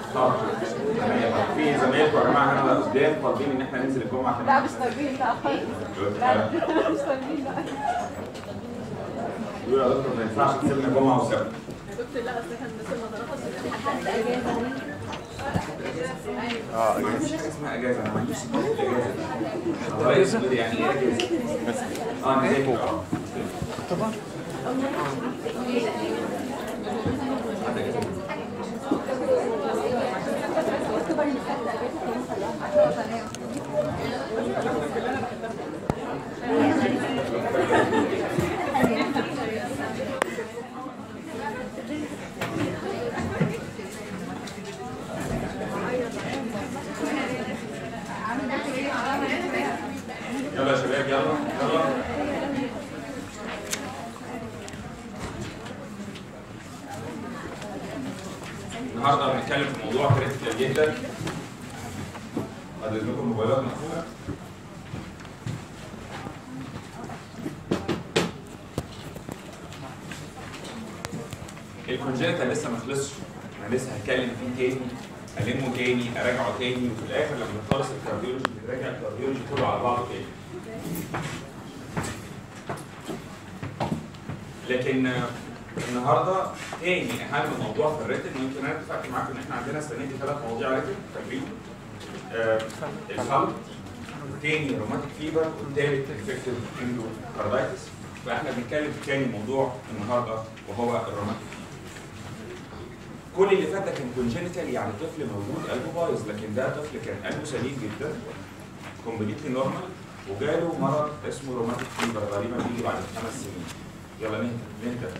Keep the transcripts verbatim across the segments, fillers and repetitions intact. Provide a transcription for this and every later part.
طبعا في زمايلكم يا جماعه هنا قدام طالبين ان احنا ننزل الجمعه كمان. لا مش طالبين لا خالص. لا مش طالبين لا. يقولوا يا دكتور ما ينفعش تسيبنا جمعه وسبت. دكتور لا اصل احنا بنسيب مدرسه حد اجازه. اه اجازه مفيش حاجه اسمها اجازه انا ما عنديش اجازه. اجازه يعني ايه اجازه؟ اه نذاكر اه طبعا يلا يا شباب يلا يلا. النهارده بنتكلم في موضوع كريتيكال جدا. ادي لكم موبايلات مقفوله. الكونجنتال لسه ما خلصش، انا لسه هتكلم فيه تاني، المه تاني، اراجعه تاني، وفي الاخر لما نخلص الكارديولوجي بنراجع الكارديولوجي كله على بعضه تاني. لكن النهارده تاني اهم موضوع في الريتن، ويمكن انا اتفقت معاكم ان احنا عندنا السنه دي ثلاث مواضيع ريتن فاكرين؟ آه الخلط، تاني روماتيك فيبر، والتالت انفكتيف اندوكاردايتس. فاحنا بنتكلم في تاني موضوع النهارده وهو الروماتيك. كل اللي فات ده كان كونجنتال، يعني طفل مولود قلبه بايظ، لكن ده طفل كان قلبه سليم جدا كومبليتلي نورمال وجاله مرض اسمه روماتيك فيبر غالبا بيجي بعد خمس سنين. يلا نهدى نهدى.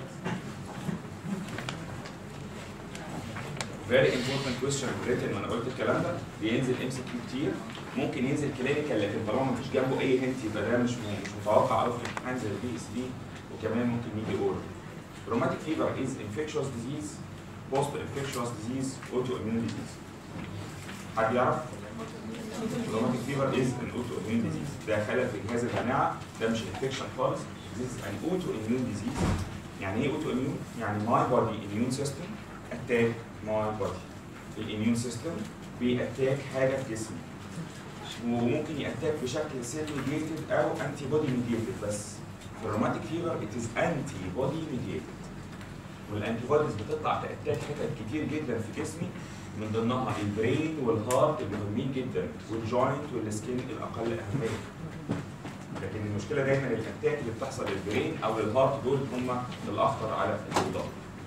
فيري امبورتنت كويستشن ريتن، وانا قلت الكلام ده بينزل ام سي كيو كتير، ممكن ينزل كلينيكال، لكن طالما مفيش جنبه اي هنت يبقى ده مش مش متوقع قوي في الامتحان زي البي اس دي، وكمان ممكن يجي اورال. روماتيك فيبر از انفكشوس ديزيز، بوست انفكشوس ديزيز، اوتو اميون ديزيز. حد يعرف؟ روماتيك فيبر از ان اوتو اميون ديزيز، ده خلل في جهاز المناعه، ده مش انفكشن خالص. This is an autoimmune disease. يعني ايه autoimmune؟ يعني my body immune system attack my body. الاميون سيستم بيأتاك حاجه في جسمي، وممكن يأتاك بشكل سيل ميديتد او انتي بودي ميديتد، بس في الروماتيك فيبر it is انتي بودي ميديتد. والانتي بوديز بتطلع تأتاك حتت كتير جدا في جسمي، من ضمنها البرين والهارت المهمين جدا، والجوينت والسكين الاقل اهميه. لكن المشكله دايما الاتاك اللي بتحصل للبرين او للهارت دول هم الاخطر على الاوضاع.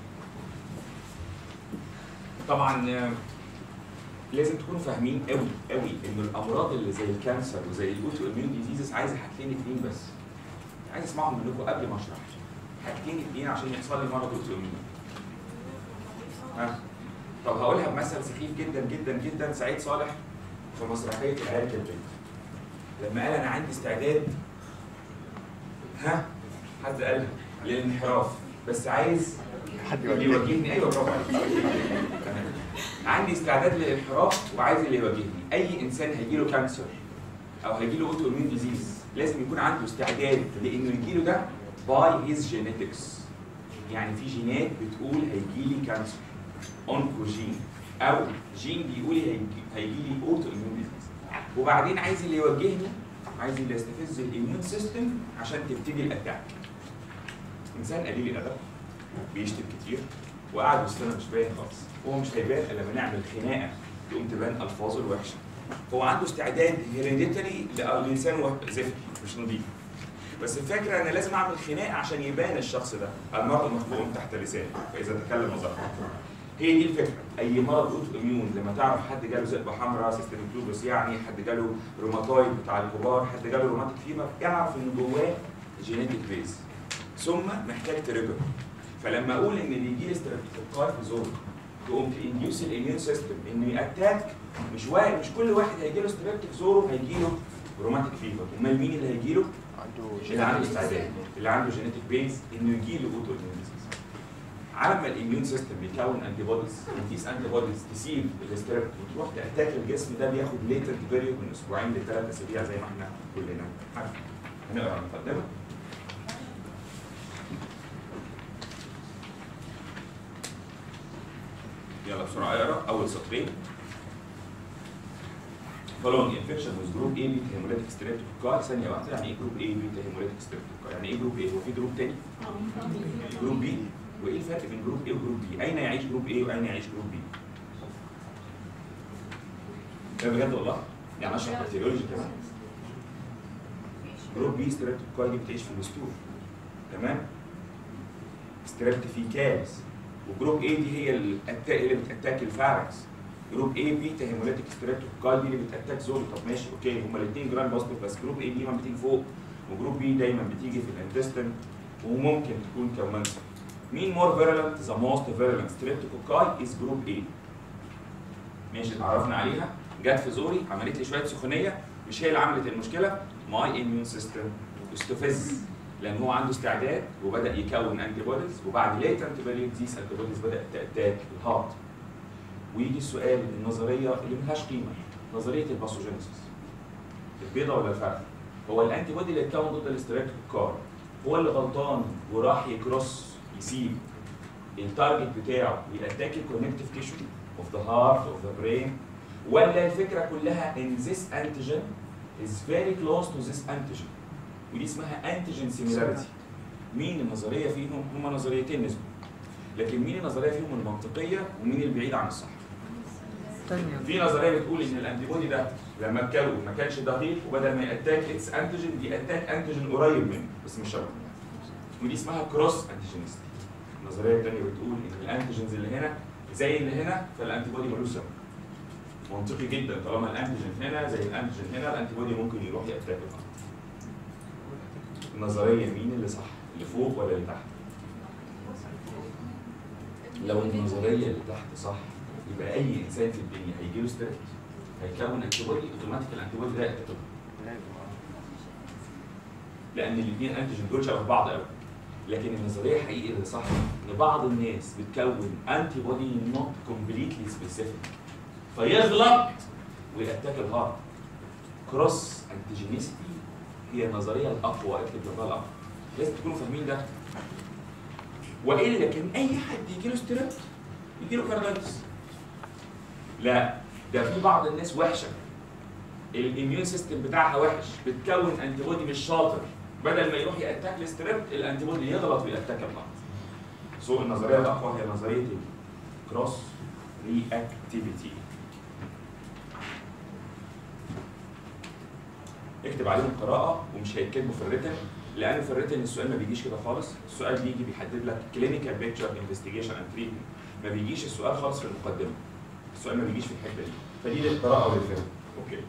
طبعا لازم تكونوا فاهمين قوي قوي ان الامراض اللي زي الكانسر وزي الاوتو اميون ديزيزز عايزه حاجتين اتنين بس. عايز اسمعهم منكم قبل ما اشرح. حاجتين اتنين عشان يحصل لي مرض اوتو اميون. ها؟ طب هقولها بمثل سخيف جدا جدا جدا. سعيد صالح في مسرحيه العيال كالبيت لما قال انا عندي استعداد، ها حد قالها للانحراف بس عايز حد اللي يوجهني. ايوه برافو عليك. عندي استعداد للانحراف وعايز اللي يوجهني. اي انسان هيجي له كانسر او هيجي له اوتو اميون ديزيز لازم يكون عنده استعداد لانه يجي له ده باي هيز جينيتكس. يعني في جينات بتقول هيجي لي كانسر، اونكوجين، او جين بيقول هيجي لي اوتو اميون ديزيز. وبعدين عايز اللي يوجهني، عايز اللي يستفز الاميون سيستم عشان تبتدي الاتاك. انسان قليل الادب بيشتم كتير وقاعد وسطنا مش باين خالص، هو مش هيبان الا لما نعمل خناقه تقوم تبان الفاظه الوحشه. هو عنده استعداد هيريديتري لانسان زفت مش نظيف، بس الفكره انا لازم اعمل خناقه عشان يبان الشخص ده. المرض مخبوء تحت لسانه فاذا تكلم ظهر. هي دي الفكره. اي مرض اوتو اميون لما تعرف حد جاله ذئبه حمراء سيستميك لوبس، يعني حد جاله روماتويد بتاع الكبار، حد جاله روماتيك فيبر، اعرف ان جواه جينيتك بيز ثم محتاج تريجر. فلما اقول ان اللي يجي لي ستريبتوكوكاي في زور تقوم تانديوس الاميون سيستم انه ياتاك، مش واحد مش كل واحد هيجي له ستريبت في زوره هيجي له روماتيك فيبر. امال مين اللي هيجي له؟ عنده اللي عنده استعداد، اللي عنده جينيتك بيز انه يجي له اوتو اميون ديزيز. على ما الاميون سيستم بيكون انتي بوديز، وديز انتي بوديز تسيب الستريبت وتروح تاتاك الجسم، ده بياخد ليتنت بيريود من اسبوعين لثلاث اسابيع زي ما احنا كلنا عارفين. هنقرا المقدمه. يلا بسرعه اقرا اول سطرين. following infection with group A beta hemolytic streptococci. ثانيه واحده، يعني ايه جروب A beta hemolytic streptococci؟ يعني ايه جروب A؟ هو في جروب تاني؟ جروب B. وايه الفرق بين جروب A وجروب B؟ اين يعيش جروب A واين يعيش جروب B؟ ده بجد والله؟ يعني اشرح بكتيريولوجي كمان. جروب B ستريبتوكوكاي دي بتعيش في الستول. تمام؟ ستريبتوفيكالز. وجروب A دي هي اللي اللي بتاتاك الفاركس. جروب A بيتا هيموليتيك ستريبتوكوكاي دي اللي بتاتاك زول. طب ماشي اوكي، هما الاثنين جرام بوزيتيف، بس جروب A دايما بتيجي فوق وجروب B دايما بتيجي في الانتستين وممكن تكون كمان. مين مور فيرولنت؟ ذا موست فيرولنت ستريبتوكوكاي از جروب A. ماشي اتعرفنا عليها، جت في زوري عملت لي شويه سخونيه، مش هي اللي عملت المشكله، ماي اميون سيستم استفز لان هو عنده استعداد وبدا يكون انتي بوديز، وبعد ليتنت ديزيز انتي بوديز بدات تاتاك الهارت. ويجي السؤال النظريه اللي ملهاش قيمه، نظريه الباثوجينيسيس. البيضه ولا الفرخ؟ هو الانتي بودي اللي اتكون ضد الاستريبتوكوكاي هو اللي غلطان وراح يكروس يسيب التارجت بتاعه ويأتاك الكونكتيف تيشو اوف ذا هارت اوف ذا برين، ولا الفكره كلها ان ذيس انتيجين is very close to this antigen، ودي اسمها انتيجين سيميلاريتي. مين النظريه فيهم؟ هما نظريتين نسبة، لكن مين النظريه فيهم المنطقيه ومين البعيد عن الصح؟ في نظريه بتقول ان الانتي بودي ده لما اتكون ما كانش دقيق، وبدل ما ياتاك اتس انتيجين بياتاك انتيجين قريب منه بس مش شبهه، ودي اسمها كروس انتيجينستي. النظريه الثانيه بتقول ان الانتيجينز اللي هنا زي اللي هنا، فالانتي بودي ملوش سبب. منطقي جدا، طالما الانتيجين هنا زي الانتيجين هنا، الانتي بودي ممكن يروح ياتاك الهارت. النظريه مين اللي صح؟ اللي فوق ولا اللي تحت؟ لو النظريه اللي تحت صح يبقى اي انسان في الدنيا هيجي له ستريس هيكون انتي بودي اوتوماتيك، الانتي بودي ده يتكون. لان الاثنين انتيجين دول شبه بعض قوي. لكن النظريه الحقيقيه اللي صح ان بعض الناس بتكون انتي بودي نوت كومبليتلي سبيسيفيك فيغلط ويأتاك الهارت. كروس انتيجينيستي هي النظريه الاقوى، اكتب جنبها الاقوى. لازم تكونوا فاهمين ده. والا كان اي حد يجي له ستريبت يجي له كاردايتس. لا، ده في بعض الناس وحشه الاميون سيستم بتاعها وحش، بتكون انتي بودي مش شاطر، بدل ما يروح ياتاك الستريبت الانتي بودي يغلط وياتاك الهارت. سو النظريه الاقوى هي نظريه الكروس رياكتيفيتي. اكتب عليهم قراءه ومش هيتكتبوا في الريتن، لان في الريتن السؤال ما بيجيش كده خالص. السؤال بيجي بيحدد لك كلينيكال بيكتشر انفستيجيشن اند تريتمنت، ما بيجيش السؤال خالص في المقدمه. السؤال ما بيجيش في الحته دي، فدي للقراءه وللفهم. اوكي.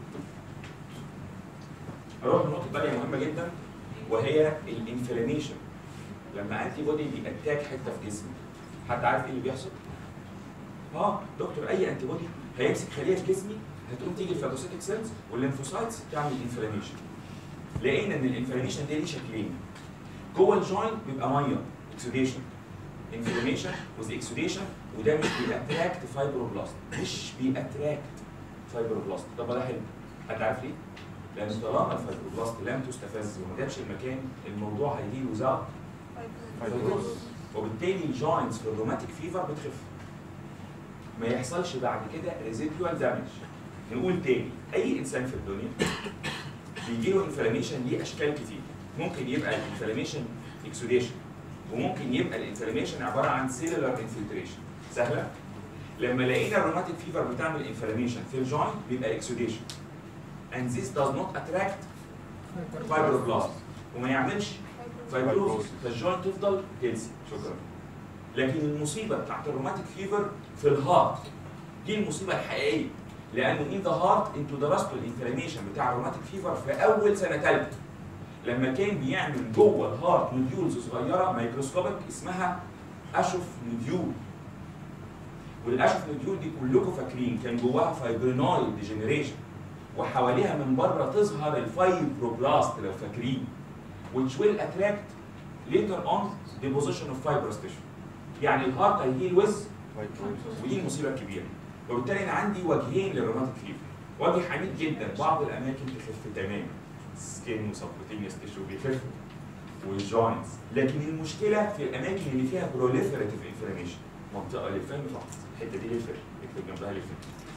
هروح لنقطه ثانيه مهمه جدا وهي الانفلاميشن. لما انتي بودي بيأتاك حته في جسمي، حد عارف ايه اللي بيحصل؟ اه دكتور، اي انتي بودي هيمسك خليه في جسمي هتقوم تيجي الفاجوسيتك سيلز والليمفوسايتس تعمل انفلاميشن. لقينا ان الانفلاميشن ده ليه شكلين. جوه الجوينت بيبقى ميه اكسوديشن، انفلاميشن وذ اكسوديشن، وده مش بيأتراكت فايبروبلاست، مش بيأتراكت فايبروبلاست. طب ده حلو، حد عارف ليه؟ لان طالما الفايبروبلاست لم تستفز وما جاتش المكان، الموضوع هيجي له زعق فايبروز، وبالتالي الجوينتس في الروماتيك فيفر بتخف. ما يحصلش بعد كده ريزيدوال دامج. نقول تاني، اي انسان في الدنيا بيجي له انفلاميشن ليه اشكال كتير. ممكن يبقى الانفلاميشن اكسوديشن، وممكن يبقى الانفلاميشن عباره عن سيلولار انفلتريشن. سهله؟ لما لقينا الروماتيك فيفر بتعمل انفلاميشن في الجوينت بيبقى اكسوديشن. and this does not attract fibroblast وما يعملش فايبروز، فالجوينت تفضل هيلثي. شكرا. لكن المصيبه بتاعت الروماتيك فيفر في الهارت دي المصيبه الحقيقيه، لانه ان ذا هارت انتوا درستوا الانفلاميشن بتاع الروماتيك فيفر في اول سنه ثالثه، لما كان بيعمل جوه الهارت نوديولز صغيره مايكروسكوبيك اسمها اشوف نوديول. والاشوف نوديول دي كلكم فاكرين كان جواها فايبرينويد ديجنريشن، وحواليها من بره تظهر الفايبروبلاست لو فاكرين، which will attract later on deposition of fibrous tissue. يعني الهارت هيهيل ويز، ودي المصيبه الكبيره. وبالتالي انا عندي وجهين للروماتيك فيفر، وجه حميد جدا بعض الاماكن تخف تماما، سكين وسبكوتينيوس تيشو بيخفوا والجوينتس، لكن المشكله في الاماكن اللي فيها بروليفريتيف انفلاميشن، منطقه للفهم فقط، الحته دي للفهم، اكتب جنبها للفهم.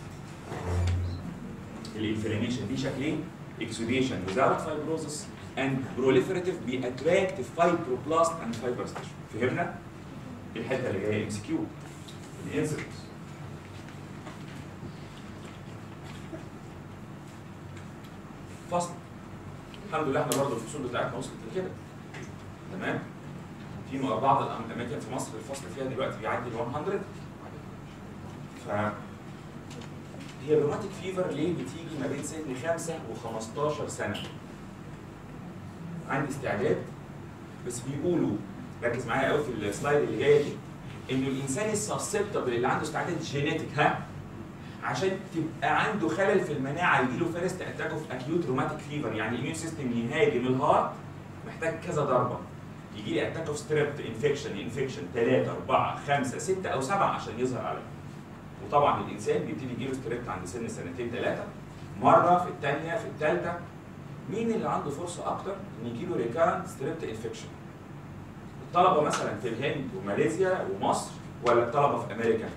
الانفلاميشن دي شكلين exudation without fibrosis and proliferative باتراكتيف fibroblast and fibrous tissue. فهمنا؟ الحته اللي جايه ام سي كيو الانسيدنس. فصل. الحمد لله احنا برضه الفصول بتاعتنا وصلت لكده. تمام؟ في بعض الاماكن في مصر الفصل فيها دلوقتي بيعدي ال مية. ف هي الروماتيك فيفر ليه بتيجي ما بين سن خمسة وخمستاشر سنة؟ عندي استعداد بس بيقولوا ركز معايا قوي في السلايد اللي جايه دي انه الانسان السسبتبل اللي عنده استعداد جينيتك ها عشان تبقى عنده خلل في المناعه يجي له فيرست اتاك اوف اكيوت روماتيك فيفر، يعني الاميون سيستم يهاجم الهارت محتاج كذا ضربه. يجي لي اتاك اوف ستريب انفكشن انفكشن ثلاثة أربعة خمسة ستة أو سبعة عشان يظهر عليه. وطبعا الانسان بيبتدي يجيله ستريب عند سن سنتين ثلاثه، مره في الثانيه في الثالثه. مين اللي عنده فرصه اكتر ان يجيله ريكارنت ستريب انفكشن؟ الطلبه مثلا في الهند وماليزيا ومصر ولا الطلبه في امريكا؟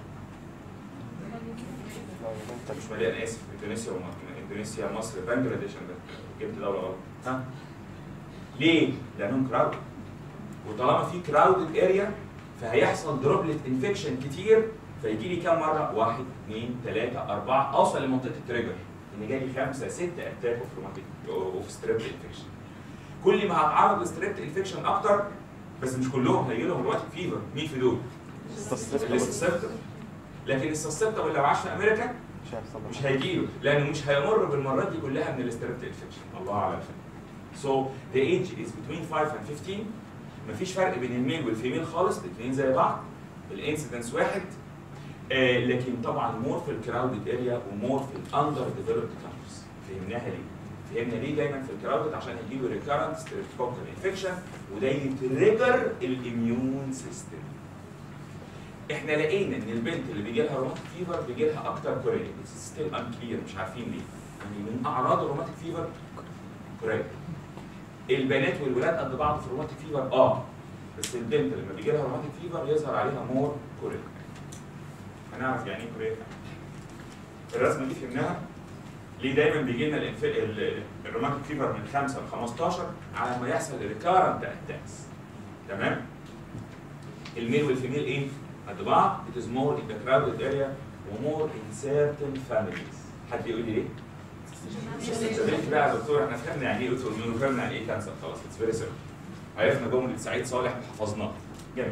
مش مالي انا اسف، اندونيسيا ومصر. اندونيسيا مصر بنجلاديش، انا جبت دوله غلط. ها؟ ليه؟ لانهم كراود. وطالما في كراودد اريا فهيحصل دروبلت انفكشن كتير، فيجي لي كام مره؟ واحد اثنين ثلاثه اربعه اوصل لمنطقه التريجر ان جالي خمسه سته اتاك اوف روماتيك اوف ستريب انفكشن. كل ما هتعرض لستريب انفكشن اكتر، بس مش كلهم هيجي لهم روماتيك فيفر. مين في دول؟ السسبتبل. لكن السسبتبل لو عاش في امريكا مش هيجيله لانه مش هيمر بالمرات دي كلها من الستريب انفكشن. الله اعلم. So the age is between five and fifteen. مفيش فرق بين الميل والفيميل خالص، الاثنين زي بعض. الانسيدنس واحد. آه لكن طبعا مور في الكراودد اريا ومور في الاندر ديفلوبد كانتريز. فهمناها ليه؟ فهمنا ليه دايما في الكراودد؟ عشان يجيله ريكارنت ستريبتوكوكال انفكشن وده يتريجر الاميون سيستم. احنا لقينا ان البنت اللي بيجي لها روماتيك فيفر بيجي لها اكتر كوريا، بس ستيل انكلير مش عارفين ليه. يعني من اعراض الروماتيك فيفر كوريا. البنات والولاد قد بعض في الروماتيك فيفر اه، بس البنت لما بيجي لها روماتيك فيفر يظهر عليها مور كوريا. هنعرف يعني ايه كوريا. الرسمه دي فهمناها؟ ليه دايما بيجي لنا الروماتيك فيفر من خمسة ل خمستاشر على ما يحصل ريكارنت اتاكس. تمام؟ الميل والفيميل ايه؟ قد بعض. it is more in the crowded area ومور in certain families. حد يقول لي ليه؟ استدلت بقى يا دكتور احنا فهمنا يعني ايه اوتوميون وفهمنا يعني ايه كانسر، خلاص اتس فيري سيمبل. عرفنا جمله سعيد صالح وحفظناها. جميل.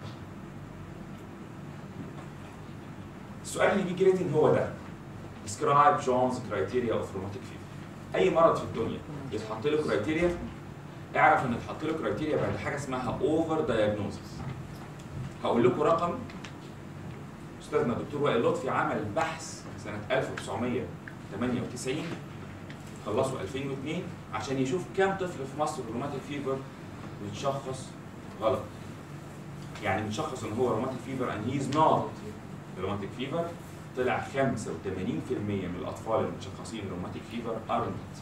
السؤال اللي بيجي ريتنج هو ده. describe John's criteria of rheumatic fever. اي مرض في الدنيا يتحط له كرايتيريا، اعرف ان اتحط له كرايتيريا بعد حاجه اسمها اوفر دايجنوزس. هقول لكم رقم. استاذنا الدكتور وائل لطفي عمل بحث سنه ألف وتسعمية وثمانية وتسعين خلصوا ألفين واثنين عشان يشوف كام طفل في مصر روماتيك فيفر متشخص غلط. يعني متشخص ان هو روماتيك فيفر and he is not روماتيك فيفر. طلع خمسة وثمانين بالمية من الاطفال المتشخصين روماتيك فيفر ارنت.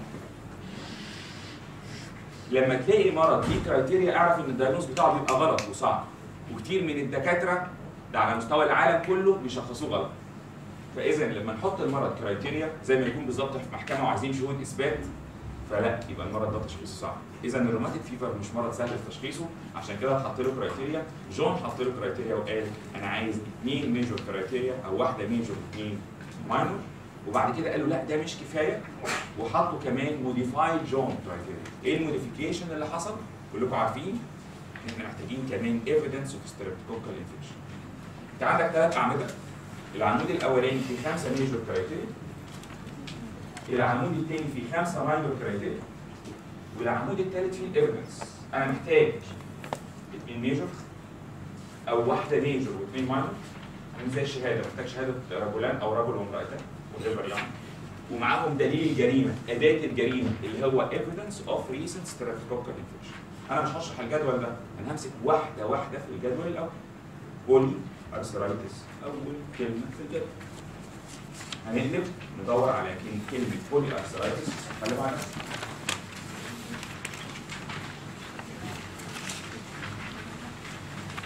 لما تلاقي مرض فيه كرايتيريا اعرف ان الدايجنوز بتاعه بيبقى غلط وصعب، وكتير من الدكاتره ده على مستوى العالم كله بيشخصوه غلط. فاذا لما نحط المرض كرايتيريا زي ما يكون بالظبط في محكمه وعايزين شهود اثبات، فلا يبقى المرض ده تشخيصه صعب. اذا الروماتيك فيفر مش مرض سهل في تشخيصه، عشان كده حط له كرايتيريا. جون حط له كرايتيريا وقال انا عايز اثنين ميجور كرايتيريا او واحده ميجور واثنين ماينور، وبعد كده قالوا لا ده مش كفايه وحطوا كمان موديفايد جون كرايتيريا. ايه الموديفيكيشن اللي حصل؟ كلكم عارفين ان احنا محتاجين كمان ايفيدنس اوف ستريبتوكوكال انفكشن. انت عندك ثلاث اعمده. العمود الاولاني فيه خمسه ميجور كرايتيريا، العمود الثاني فيه خمسه ماينور كرايتيريا، والعمود الثالث فيه الايفيدنس. انا محتاج اثنين ميجور او واحده ميجور واثنين ماينور. انا زي الشهاده محتاج شهاده رجلان او رجل وامرأتان وغير يعني، ومعاهم دليل الجريمه، اداه الجريمه اللي هو ايفيدنس اوف ريسنت ستريبتوكوكال انفكشن. انا مش هشرح الجدول ده، انا همسك واحده واحده في الجدول الاول. بولي ارثرايتس اول كلمه في الجدول. هنقلب ندور على كلمه بولي ارثرايتس. خلي بالك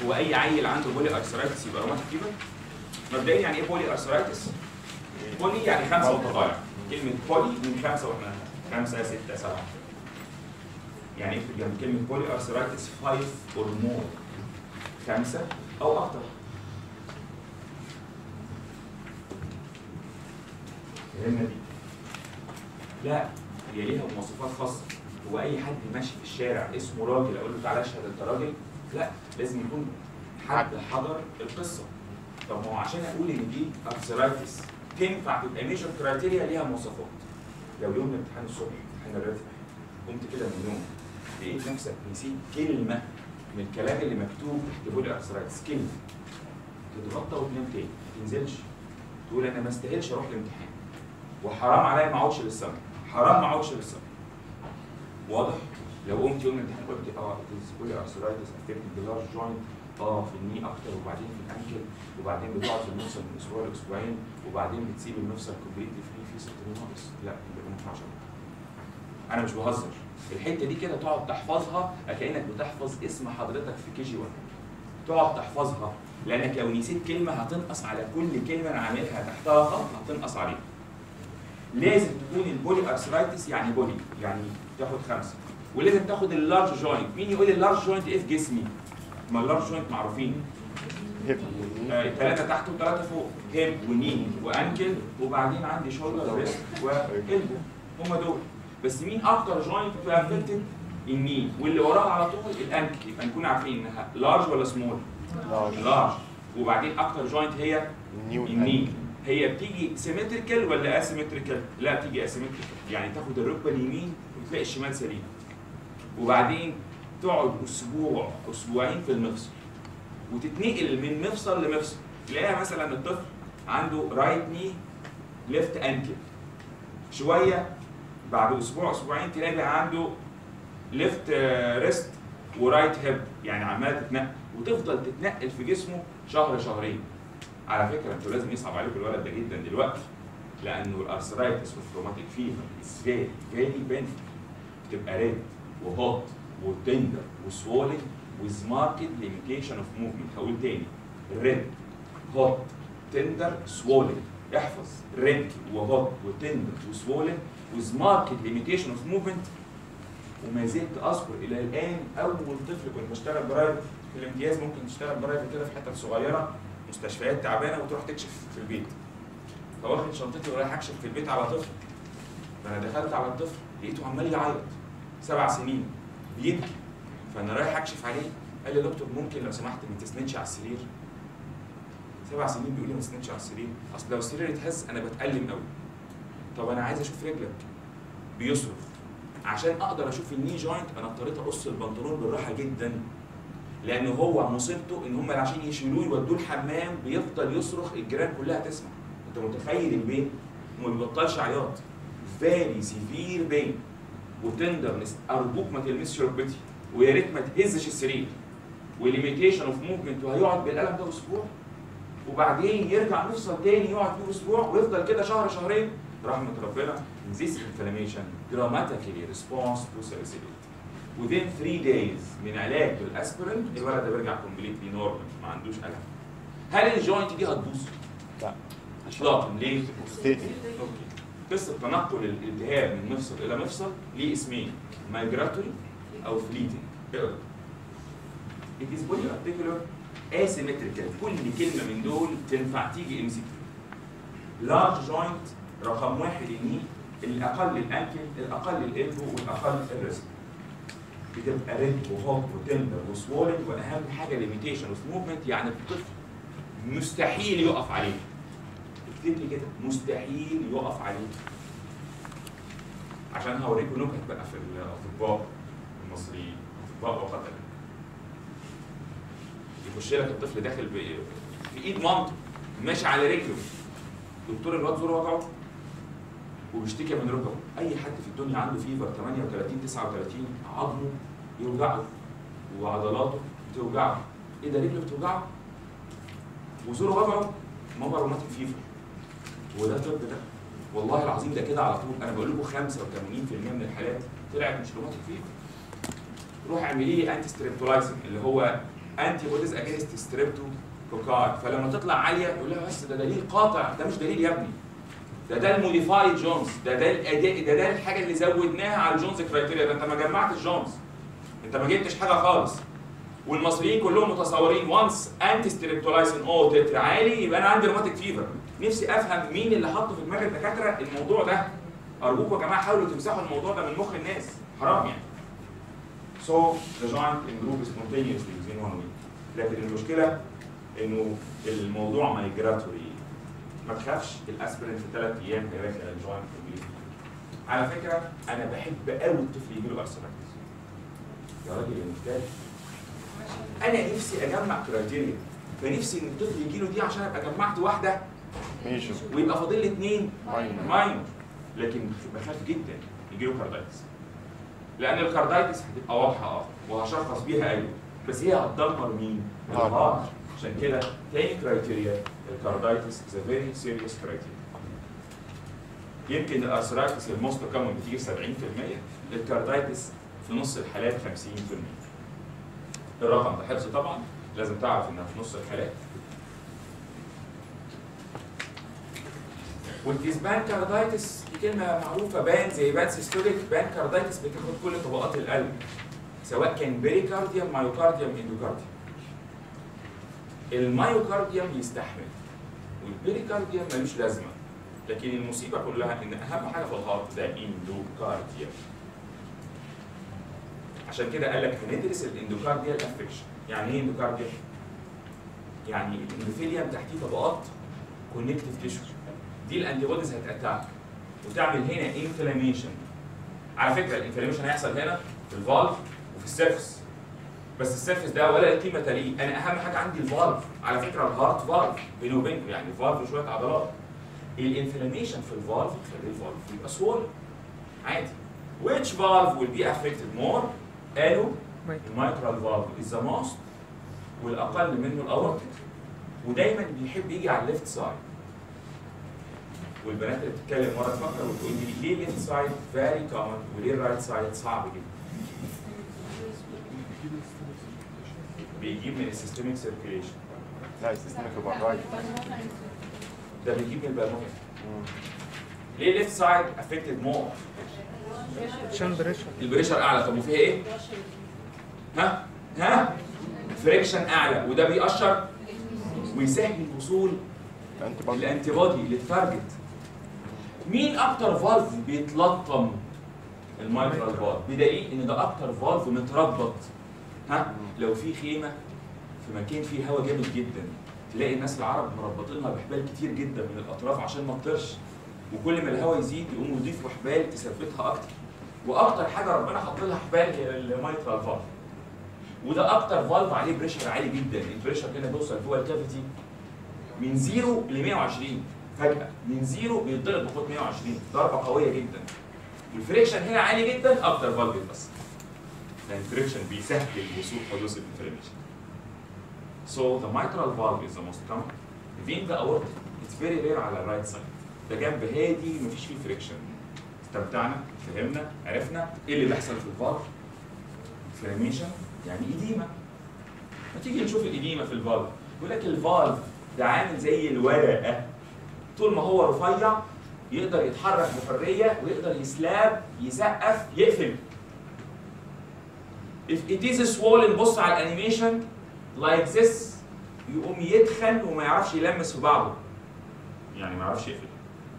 هو اي عيل عنده بولي ارثرايتس يبقى روماتيك فيفر؟ مبدئيا يعني ايه بولي ارثرايتس؟ بولي يعني خمسه وانت طالع. كلمه بولي من خمسه واحنا خمسه سته سبعه. يعني اكتب جنب كلمه بولي ارثرايتس خمسة اور مور. خمسه او اكتر. فهمنا دي؟ لا هي ليها مواصفات خاصه. هو اي حد ماشي في الشارع اسمه راجل اقول له تعالى اشهد انت راجل؟ لا لازم يكون حد حضر القصه. طب ما هو عشان اقول ان دي ارثرايتس تنفع تبقى ميجر كرايتيريا ليها مواصفات. لو يوم الامتحان الصبح امتحان الراتب قمت كده من النوم لقيت نفسك نسيت كلمه من الكلام اللي مكتوب تحت بولي ارثرايتس كلمه تتغطى وتنام تاني ما تنزلش تقول انا ما استاهلش اروح الامتحان وحرام عليا ما اقعدش للسمر حرام ما اقعدش للسمر. واضح؟ لو قمت يوم الامتحان قلت اه بولي ارثرايتس افكت بلارج جوينت اه في الني اكتر وبعدين في الانكل وبعدين بتقعد في المفصل من اسبوع لاسبوعين وبعدين بتسيب المفصل كومبليتلي فري في ست ناقص. لا يبقى ما ينفعش. انا مش بهزر. الحته دي كده تقعد تحفظها كانك بتحفظ اسم حضرتك في كي جي واحد. تقعد تحفظها لانك لو نسيت كلمه هتنقص على كل كلمه انا عاملها تحتها خط هتنقص عليها. لازم تكون البولي ارثرايتس يعني بولي يعني تاخد خمسه ولازم تاخد اللارج جوينت. مين يقول اللارج جوينت ايه في جسمي؟ ما اللارج جوينت معروفين ثلاثه آه، تحت وثلاثه فوق هيب وني وانكل وبعدين عندي شولدر ريست والبو هم دول. بس مين اكتر جوينت بتبقى افكتد؟ الني واللي وراها على طول الانكل. يبقى نكون عارفين انها لارج ولا سمول؟ لارج. لارج وبعدين اكتر جوينت هي الني. هي بتيجي سيمتريكال ولا اسيمتريكال؟ لا بتيجي اسيمتريكال يعني تاخد الركبه اليمين وتلاقي الشمال سليم وبعدين تقعد اسبوع اسبوعين في المفصل وتتنقل من مفصل لمفصل. تلاقيها مثلا الطفل عنده رايت ني ليفت انكل شويه بعد اسبوع اسبوعين تلاقي بقى عنده ليفت ريست ورايت هيب يعني عماله تتنقل وتفضل تتنقل في جسمه شهر شهرين. على فكره انتوا لازم يصعب عليكم الولد ده جدا دلوقتي لانه الارثرايتس والروماتيك فيفر ازاي فيري بين بتبقى ريد وهوت وتندر وسوولن with marked limitation of movement. هقول تاني red hot tender swollen. احفظ red وهوت وتندر وسوولن with marked limitation of movement. وما زلت اذكر الى الان اول طفل كنت بشتغل برايفت في الامتياز ممكن تشتغل برايفت كده في حته صغيره مستشفيات تعبانه وتروح تكشف في البيت. فواخد شنطتي ورايح اكشف في البيت على طفل. فانا دخلت على الطفل لقيته عمال يعيط سبع سنين بيبكي. فانا رايح اكشف عليه قال لي يا دكتور ممكن لو سمحت ما تسندش على السرير. سبع سنين بيقول لي ما تسندش على السرير اصل لو السرير اتهز انا بتألم قوي. طب انا عايز اشوف رجلك. بيصرخ. عشان اقدر اشوف الني جوينت انا اضطريت اقص البنطلون بالراحه جدا لان هو مصيبته ان هم عشان يشيلوه يودوه الحمام بيفضل يصرخ الجيران كلها تسمع. انت متخيل البين؟ وما بيبطلش عياط. فيري سيفير بين وتندرنس. ارجوك ما تلمسش ركبتي ويا ريت ما تهزش السرير وليميتيشن اوف موفمنت وهيقعد بالقلم ده اسبوع وبعدين يرجع نفصل تاني يقعد فيه اسبوع ويفضل كده شهر شهرين. رحمه ربنا this inflammation dramatically responds to salicylate. within three days من علاج بالاسبرين الولد ده بيرجع كومبليتلي نورمال ما عندوش الم. هل الجوينت دي هتبوظ؟ لا اطلاقا. ليه؟ اوكي. قصه تنقل الالتهاب من مفصل الى مفصل ليه اسمين مايجراتوري او فليتنج. It is polyarticular asymmetrical. كل كلمه من دول تنفع تيجي ام سي كيو. لارج جوينت رقم واحد الني الاقل الانكل الاقل الالبو والاقل الريست. بتبقى ريد وهوت وتندر وسوولن واهم حاجه ليميتيشن اوف موفمنت يعني الطفل مستحيل يقف عليه. اكتب لي كده مستحيل يقف عليه. عشان هوريكم نكت بقى في الاطباء المصريين اطباء وقتل. يخش لك الطفل داخل في ايد مامته ماشي على رجله. دكتور الواد زوره وجعه وبيشتكي من ركبه. اي حد في الدنيا عنده فيفر ثمانية وثلاثين تسعة وثلاثين عظمه يوجعه وعضلاته بتوجعه. ايه ده رجله بتوجعه؟ وزوره وجعه ما هو روماتيك فيفر. وده طب ده والله العظيم ده كده على طول. انا بقول لكم خمسة وثمانين بالمئة من الحالات طلعت مش روماتيك فيفر. روح اعملي لي انتي ستريبتولايسين اللي هو انتي بوديز اجينست ستريبتوكوكاي، فلما تطلع عاليه يقول لها بس ده دليل قاطع، ده مش دليل يا ابني، ده ده الموديفايد جونز، ده ده الاداء، ده ده الحاجه اللي زودناها على الجونز كرايتيريا، ده انت ما جمعتش جونز، انت ما جبتش حاجه خالص. والمصريين كلهم متصورين وانس انتي ستريبتولايسين او تتر عالي يبقى انا عندي روماتيك فيفر. نفسي افهم مين اللي حط في دماغ الدكاتره الموضوع ده. ارجوكم يا جماعه حاولوا تمسحوا الموضوع ده من مخ الناس، حرام يعني. So the joint improves spontaneously within one week. لكن المشكله انه الموضوع مايجراتوري. ما تخافش الاسبرين في ثلاث ايام هيرجع الجوينت كومبليت. على فكره انا بحب قوي الطفل يجي له ارثرايتس. يا راجل يا مفتاح. انا نفسي اجمع كرايتيريا، فنفسي ان الطفل يجي له دي عشان ابقى جمعت واحده ميجور ويبقى فاضل لي اثنين ماينور. ماينور. لكن بخاف جدا يجي له كاردايتس. لان الكاردايتس هتبقى واضحه اه وهشخص بيها ايوه، بس هي هتدمر مين؟ الهارت. عشان كده تاني كرايتيريا الكاردايتس از ا فيري سيريس كرايتيريا. يمكن الارثرايتس الموست كومن بتيجي سبعين في المية، الكاردايتس في نص الحالات خمسين في المية. الرقم ده حفظ طبعا، لازم تعرف انها في نص الحالات. والديسبان كاردايتس دي كلمه معروفه، بان زي بان سيستوليك، بان كاردايتس بتاخد كل طبقات القلب سواء كان بيريكارديوم مايوكارديوم اندوكارديوم. المايوكارديوم يستحمل والبيريكارديوم ملوش لازمه، لكن المصيبه كلها ان اهم حاجه في الهارت ده اندوكارديوم. عشان كده قال لك هندرس الاندوكارديال افكشن. يعني ايه اندوكارديال؟ يعني الاندوثيليوم تحتيه طبقات كونكتيف تيشو، دي الانتي بوديز هتاتاك وتعمل هنا انفلاميشن. على فكره الانفلاميشن هيحصل هنا في الفالف وفي السيرفس، بس السيرفس ده ولا قيمه ليه، انا اهم حاجه عندي الفالف. على فكره الهارت فالف بينه وبينكم، يعني الفالف شويه عضلات. الانفلاميشن في الفالف يخلي الفالف يبقى سوول عادي. which valve will be affected more؟ قالوا الميترال فالف is the most والاقل منه الاورتيك، ودايما بيحب يجي على الليفت سايد. والبنات اللي بتتكلم مره تفكر وتقول لي ليه الليفت سايد فيري كومن وليه الرايت سايد صعب جدا؟ بيجيب من السيستميك سيركيليشن. لا السيستميك يبقى رايت. ده بيجيب من البلمونري. ليه الليفت سايد افكتد مور؟ عشان بريشر البريشر اعلى. طب وفيها ايه؟ ها؟ ها؟ فريكشن اعلى، وده بيأشر ويسهل وصول الانتي بودي للتارجت. مين اكتر فالف بيتلطم؟ المايترال فالف، بدليل ان ده اكتر فالف متربط. ها؟ لو في خيمه في مكان فيه هواء جامد جدا تلاقي الناس العرب مربطينها بحبال كتير جدا من الاطراف عشان ما تطيرش، وكل ما الهواء يزيد يقوموا يضيفوا حبال تثبتها اكتر. واكتر حاجه ربنا حط لها حبال هي المايترال فالف، وده اكتر فالف عليه بريشر عالي جدا. البريشر هنا بيوصل جوه الكافيتي من زيرو ل مية وعشرين فجاه، من زيرو بيتضرب بقوه مية وعشرين، ضربه قويه جدا. والفريكشن هنا عالي جدا، اكتر فالف بس لان الفريكشن بيسهل وصول حدوث الانفلاميشن. So the mitral valve is the most common. Within the aorta it's very rare على الرايت سايد. ده جنب هادي مفيش فيه فريكشن. استمتعنا، فهمنا، عرفنا ايه اللي بيحصل في الفالف. انفلاميشن يعني إديمة. ما تيجي نشوف الإديمة في الفالف. يقول لك الفالف ده عامل زي الورقة. طول ما هو رفيع يقدر يتحرك بحرية ويقدر يسلاب، يسقف، يقفل. If it is swollen بص على الانيميشن like this يقوم يتخن وما يعرفش يلمس في بعضه. يعني ما يعرفش يقفل.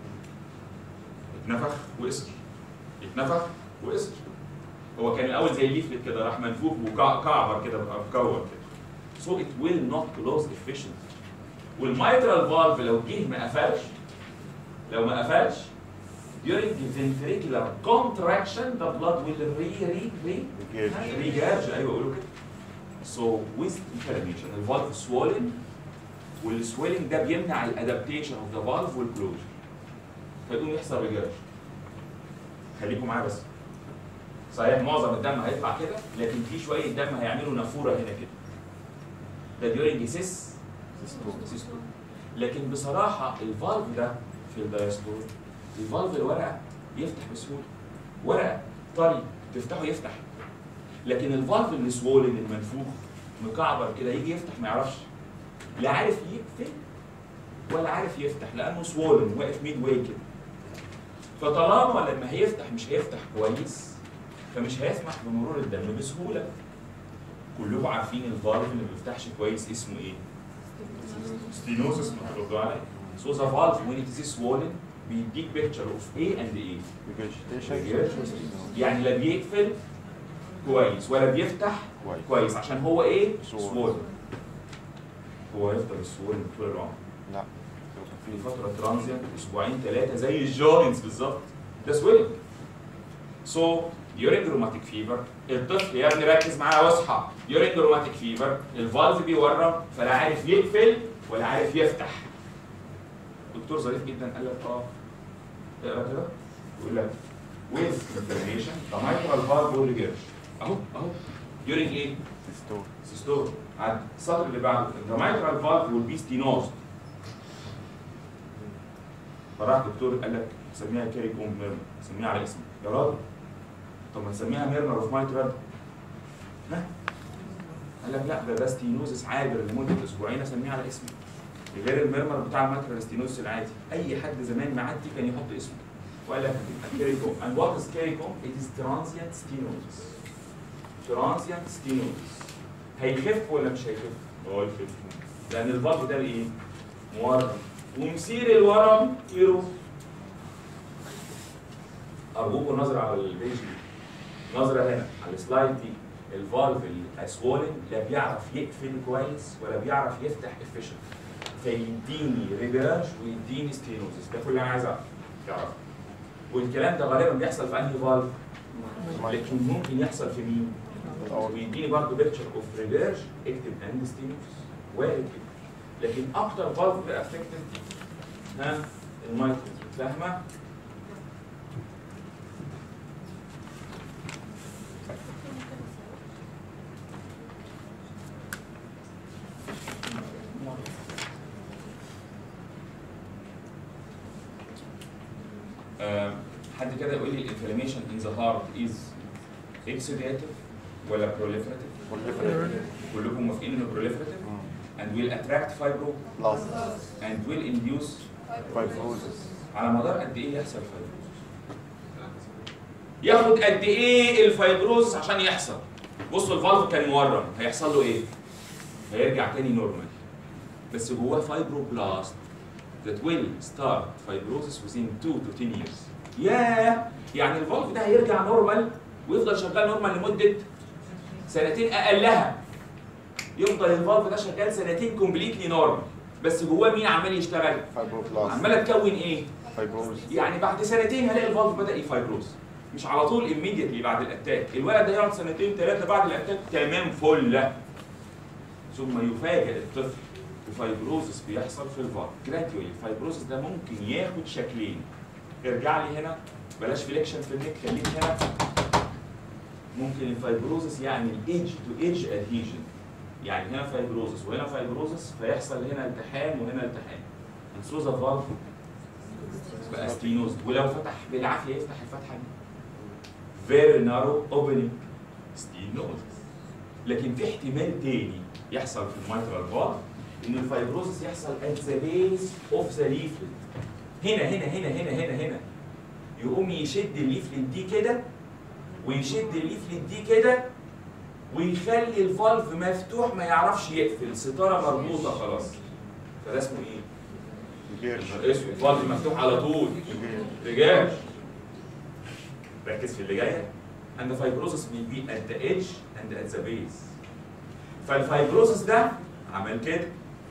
اتنفخ وقصر. اتنفخ وقصر. هو كان الاول زي الليفلت كده راح منفوخ وكعبر كده بقى مكور كده. So it will not close efficiently. والمايترال فالف لو جه ما قفلش لو ما قفلش during the ventricular contraction the blood will re re re regurge. ايوه قولوا كده. So with inflammation الفالف swollen والسويلنج ده بيمنع الادابتيشن اوف ذا فالف والكلوجر فيقوم يحصل ريجرج. خليكم معايا بس. صحيح معظم الدم هيطلع كده لكن في شويه دم هيعملوا نافوره هنا كده. ده ديورنج سيس سيستول. لكن بصراحه الفالف ده في الدايستول الفالف الورقه يفتح بسهوله. ورقه طري تفتحه يفتح. لكن الفالف اللي سوولن المنفوخ مكعبر كده، يجي يفتح ما يعرفش، لا عارف يقفل ولا عارف يفتح لانه سوولن واقف ميد واي كده. فطالما لما هيفتح مش هيفتح كويس فمش هيسمح بمرور الدم بسهوله. كلكم عارفين الفالف اللي ما بيفتحش كويس اسمه ايه؟ ستينوزس. ما تردوا عليا. So the valve when it is swollen بيديك picture of A and A. يعني لا بيقفل كويس ولا بيفتح كويس. كويس عشان هو ايه؟ swollen. swollen. هو هيفضل swollen طول العمر. لا في فترة ترانزيانت اسبوعين ثلاثة زي الجوينتس بالظبط. ده swelling. So during rheumatic fever الطفل يا ابني ركز معايا واصحى. during rheumatic fever الفالف بيورم فلا عارف يقفل ولا عارف يفتح. دكتور ظريف جدا قال لك اه اقرا كده يقول لك with inflammation the mitral valve will regurg. اهو اهو during ايه؟ ستور سيستول. عد السطر اللي بعده the mitral valve will be stenosed. فراح دكتور قال لك سميها كاري كوم ميرنر، سميها على اسمك يا راجل. طب ما تسميها ميرنر اوف مايترال. ها؟ قال لك لا ده ده ستينوزس عابر لمده اسبوعين اسميها على اسمي. غير الميرمر بتاع المايترال ستينوزس العادي، اي حد زمان معدي كان يحط اسمه. وقال لك كاري كوم. and what is كاري كوم؟ it is transient stenosis. transient stenosis. هيخف ولا مش هيخف؟ هو هيخف. لان الفالف ده ايه؟ مورم. ومسير الورم يروح. ارجوكم النظره على البيج دي. نظره هنا على السلايد دي. الفالف الاسوولن لا بيعرف يقفل كويس ولا بيعرف يفتح افيشنت. فيديني ريجاج ويديني ستينوزس. ده كل اللي انا عايز اعرفه. والكلام ده غالبا بيحصل في انهي فالف؟ لكن ممكن يحصل في مين؟ ويديني برضه بيكتشر اوف ريجاج اكتب اند ستينوزس. وارد كده. لكن اكتر فالف افكتد ها المايترال. فاهمه؟ حد كده يقول لي الانفلاميشن ان ذا هارت از اكسيداتيف ولا بروليفراتيف؟ كلكم موافقين انه بروليفراتيف؟ and will attract fibro بلاست and will induce فايبروزس. على مدار قد ايه يحصل فايبروز؟ ياخد قد ايه الفايبروز عشان يحصل؟ بصوا الفالف كان مورم هيحصل له ايه؟ هيرجع تاني نورمال بس جواه فايبروبلاست that will start fibrosis within two to ten years. ياه يعني الفالف ده هيرجع نورمال ويفضل شغال نورمال لمده سنتين اقلها. يفضل الفالف ده شغال سنتين كومبليتلي نورمال بس جواه مين عمال يشتغل؟ فايبروبلاست. عماله تكون ايه؟ فايبروز. يعني بعد سنتين هلاقي الفالف بدا يفايبروز. مش على طول immediately بعد الاتاك، الولد ده يقعد سنتين ثلاثه بعد الاتاك تمام فل. ثم يفاجئ الطفل بفايبروزس بيحصل في الفالف. جراديولي الفايبروزس ده ممكن ياخد شكلين. ارجع لي هنا بلاش فليكشن في النك خليك هنا. ممكن الفايبروزس يعني الايدج تو ايدج ادهيجن. يعني هنا فايبروزس وهنا فايبروزس فيحصل هنا التحام وهنا التحام. انسوزا فالف بقى ستينوز ولو فتح بالعافيه يفتح الفتحه دي. فيري نارو اوبننج ستينوز. لكن في احتمال تاني يحصل في الميترال فالف ان الفايبروزس يحصل at the base of the leaflet. هنا هنا هنا هنا هنا هنا يقوم يشد الليفلت دي كده ويشد الليفلت دي كده ويخلي الفالف مفتوح ما يعرفش يقفل، ستاره مربوطه خلاص. فده اسمه ايه؟ ريجيرج. اسمه الفالف مفتوح على طول. رجاج. ركز في اللي جايه. and the fibrosis will be at the edge and at the base. فالفايبروزس ده عمل كده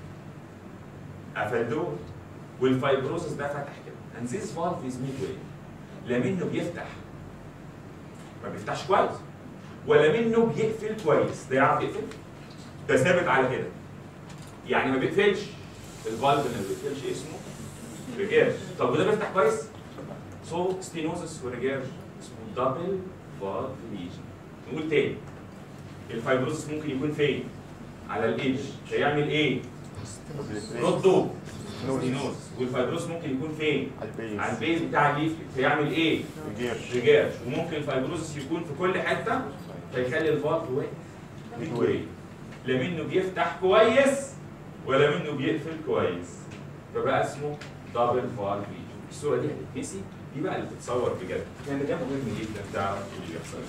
قفل دول والفايبروزس ده فتح كده. and this valve is midway. لا منه بيفتح ما بيفتحش كويس ولا منه بيقفل كويس. ده يعرف يقفل؟ ده ثابت على كده. يعني ما بيقفلش. الفالف اللي ما بيقفلش اسمه ريجيرج. طب وده بيفتح كويس؟ سو ستينوزس وريجيرج اسمه دبل فالف ليجن. نقول تاني الفايبروزس ممكن يكون فين؟ على الايدج. هيعمل ايه؟ ردوا ستينوز. والفايبروزس ممكن يكون فين؟ على البيز. على البيز بتاع الليفلت. هيعمل ايه؟ ريجيرج. ريجاج. وممكن الفايبروزس يكون في كل حته فيخلي الفالف واقف ميد واي. لا منه بيفتح كويس ولا منه بيقفل كويس، فبقى اسمه دبل فالف ريجن. الصوره دي هتتنسي، دي بقى اللي تتصور بجد، لان ده مهم جدا تعرف ايه اللي بيحصل.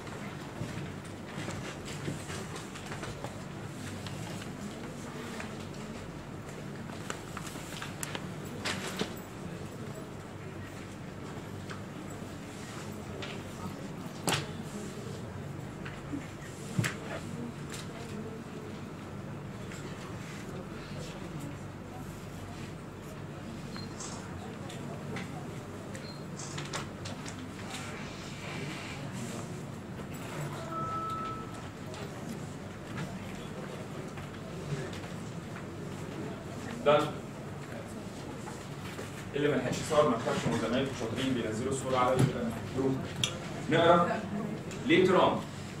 ده اللي ما لحقش يصور ما تخافش، من زمايلكم شاطرين بينزلوا الصوره على الجروب. نقرا ليتر اون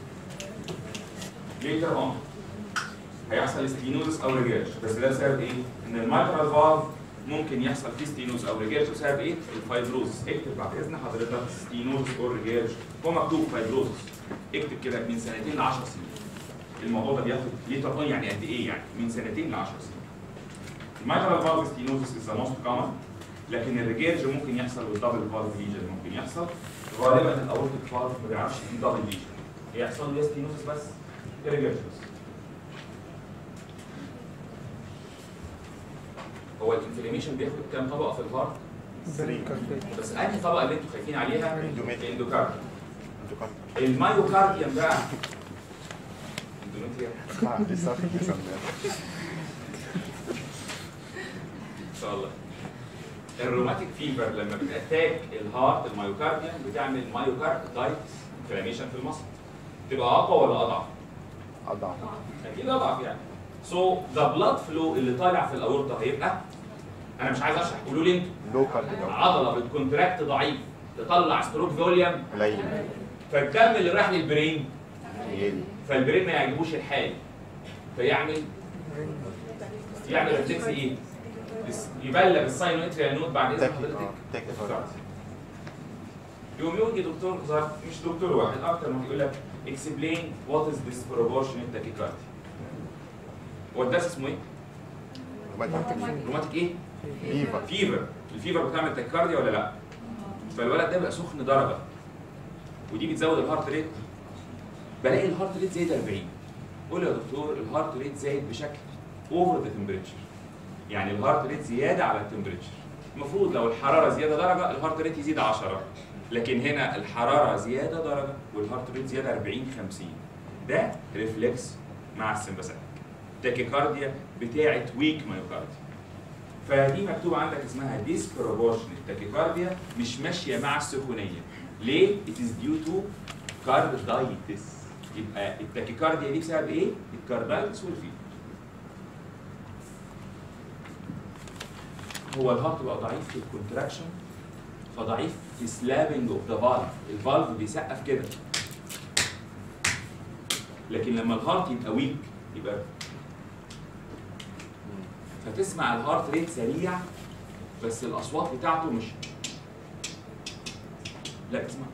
ليتر اون هيحصل ستينوزس او ريجيرش، بس ده بسبب ايه؟ ان المايترال فالف ممكن يحصل فيه ستينوز او ريجيرش بسبب ايه؟ الفايبروز. اكتب بعد اذن حضرتك ستينوز او ريجيرش، هو مكتوب فايبروز، اكتب كده من سنتين ل عشر سنين. الموضوع ده بياخد ليتر اون يعني قد ايه؟ يعني من سنتين ل عشر سنين. المايترال فالف ستينوزس از ذا موست كومن، لكن الريجيرج ممكن يحصل والدبل فالف ليجن ممكن يحصل. غالبا الاورتيك فالف ما بيعرفش فيه دبل ليجن، يحصل له ستينوزس بس الريجيرج بس. هو الانفلاميشن بياخد كام طبقه في الهارت؟ بس انهي طبقه اللي انتوا خايفين عليها؟ الاندوكارديوم. المايوكارديوم بقى اندوميتريا ان شاء الله. الروماتيك فيفر لما بتاتاك الهارت المايوكارديوم بتعمل مايوكاردايتس انفلاميشن في المصل. تبقى اقوى ولا اضعف؟ اضعف. اكيد اضعف يعني. سو ذا بلاد فلو اللي طالع في الاورطه هيبقى، انا مش عايز اشرح، قولوا لي انتوا. لو كارديو. عضله بتكونتراكت ضعيف تطلع ستروك فوليوم قليل. فالدم اللي رايح للبرين قليل. فالبرين ما يعجبوش الحال فيعمل يعمل ريفلكس ايه؟ يبلغ الساينواتريال نود بعد اذن حضرتك. يقوم يجي دكتور مش دكتور واحد اكتر من يقول لك explain what is this proportionate tachycardia. هو الدرس اسمه ايه؟ روماتيك ايه؟ فيفر. فيفر. الفيفر بتعمل تاكيكارديا ولا لا؟ فالولد ده بقى سخن درجه ودي بتزود الهارت ريت. بلاقي الهارت ريت زايد أربعين. قول يا دكتور الهارت ريت زايد بشكل اوفر ذا تمبريتشر. يعني الهارت ريت زياده على التمبريتشر. المفروض لو الحراره زياده درجه الهارت ريت يزيد عشرة، لكن هنا الحراره زياده درجه والهارت ريت زياده أربعين خمسين. ده ريفلكس مع السمباثيك. تاكيكارديا بتاعت ويك مايوكارديا. فدي مكتوب عندك اسمها ديسبروبورشنال تاكيكارديا، مش ماشيه مع السخونيه. ليه؟ It is due to carditis. يبقى التاكيكارديا دي بسبب ايه؟ الكاردايتس والفيفر. هو الهارت بقى ضعيف في الكونتراكشن فضعيف في سلابنج اوف ذا فالف، الفالف بيسقف كده. لكن لما الهارت يبقى ويك يبقى فتسمع الهارت ريت سريع بس الاصوات بتاعته مش لا اسمع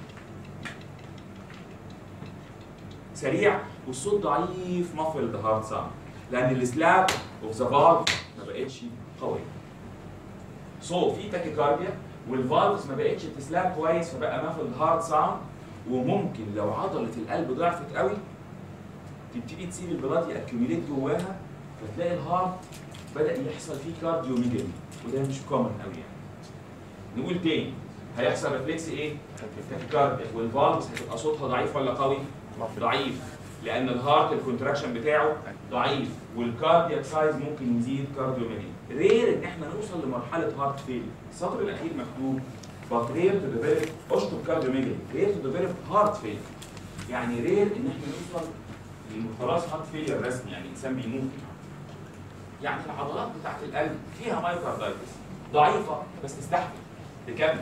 سريع والصوت ضعيف مافل ذا هارت ساوند لان السلاب اوف ذا فالف ما بقتش قويه. سو so, في تاكيكارديا والفالفز ما بقتش تسلاب كويس فبقى مافل هارت ساوند، وممكن لو عضله القلب ضعفت قوي تبتدي تسيب البلاد ياكيوميليت جواها فتلاقي الهارت بدأ يحصل فيه كارديوميجالي وده مش كومن قوي يعني. نقول تاني هيحصل ريفلكس ايه؟ تاكيكارديا والفالفز هتبقى صوتها ضعيف ولا قوي؟ ضعيف لأن الهارت الكونتراكشن بتاعه ضعيف والكاردياك سايز ممكن يزيد كارديوميجالي. رير ان احنا نوصل لمرحلة هارت فيل. السطر الأخير مكتوب but rare to develop اشطب كارديوميجالي rare to develop heart failure. يعني رير ان احنا نوصل خلاص هارت فيلير رسمي يعني انسان بيموت. يعني العضلات بتاعت القلب فيها مايوكاردايتس ضعيفه بس تستحمل تكمل.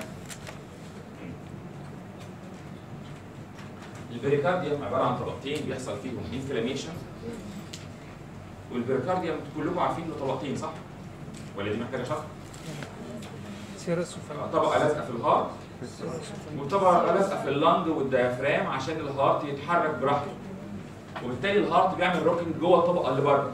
البريكارديوم عباره عن طبقتين بيحصل فيهم انفلاميشن، والبريكارديوم كلكم عارفين له طبقتين صح؟ ولا دي محتاجه شرح؟ طبقه لازقه في الهارت وطبقه لازقه في اللنج والديافرام عشان الهارت يتحرك براحته. وبالتالي الهارت بيعمل روكينج جوه الطبقه اللي بره.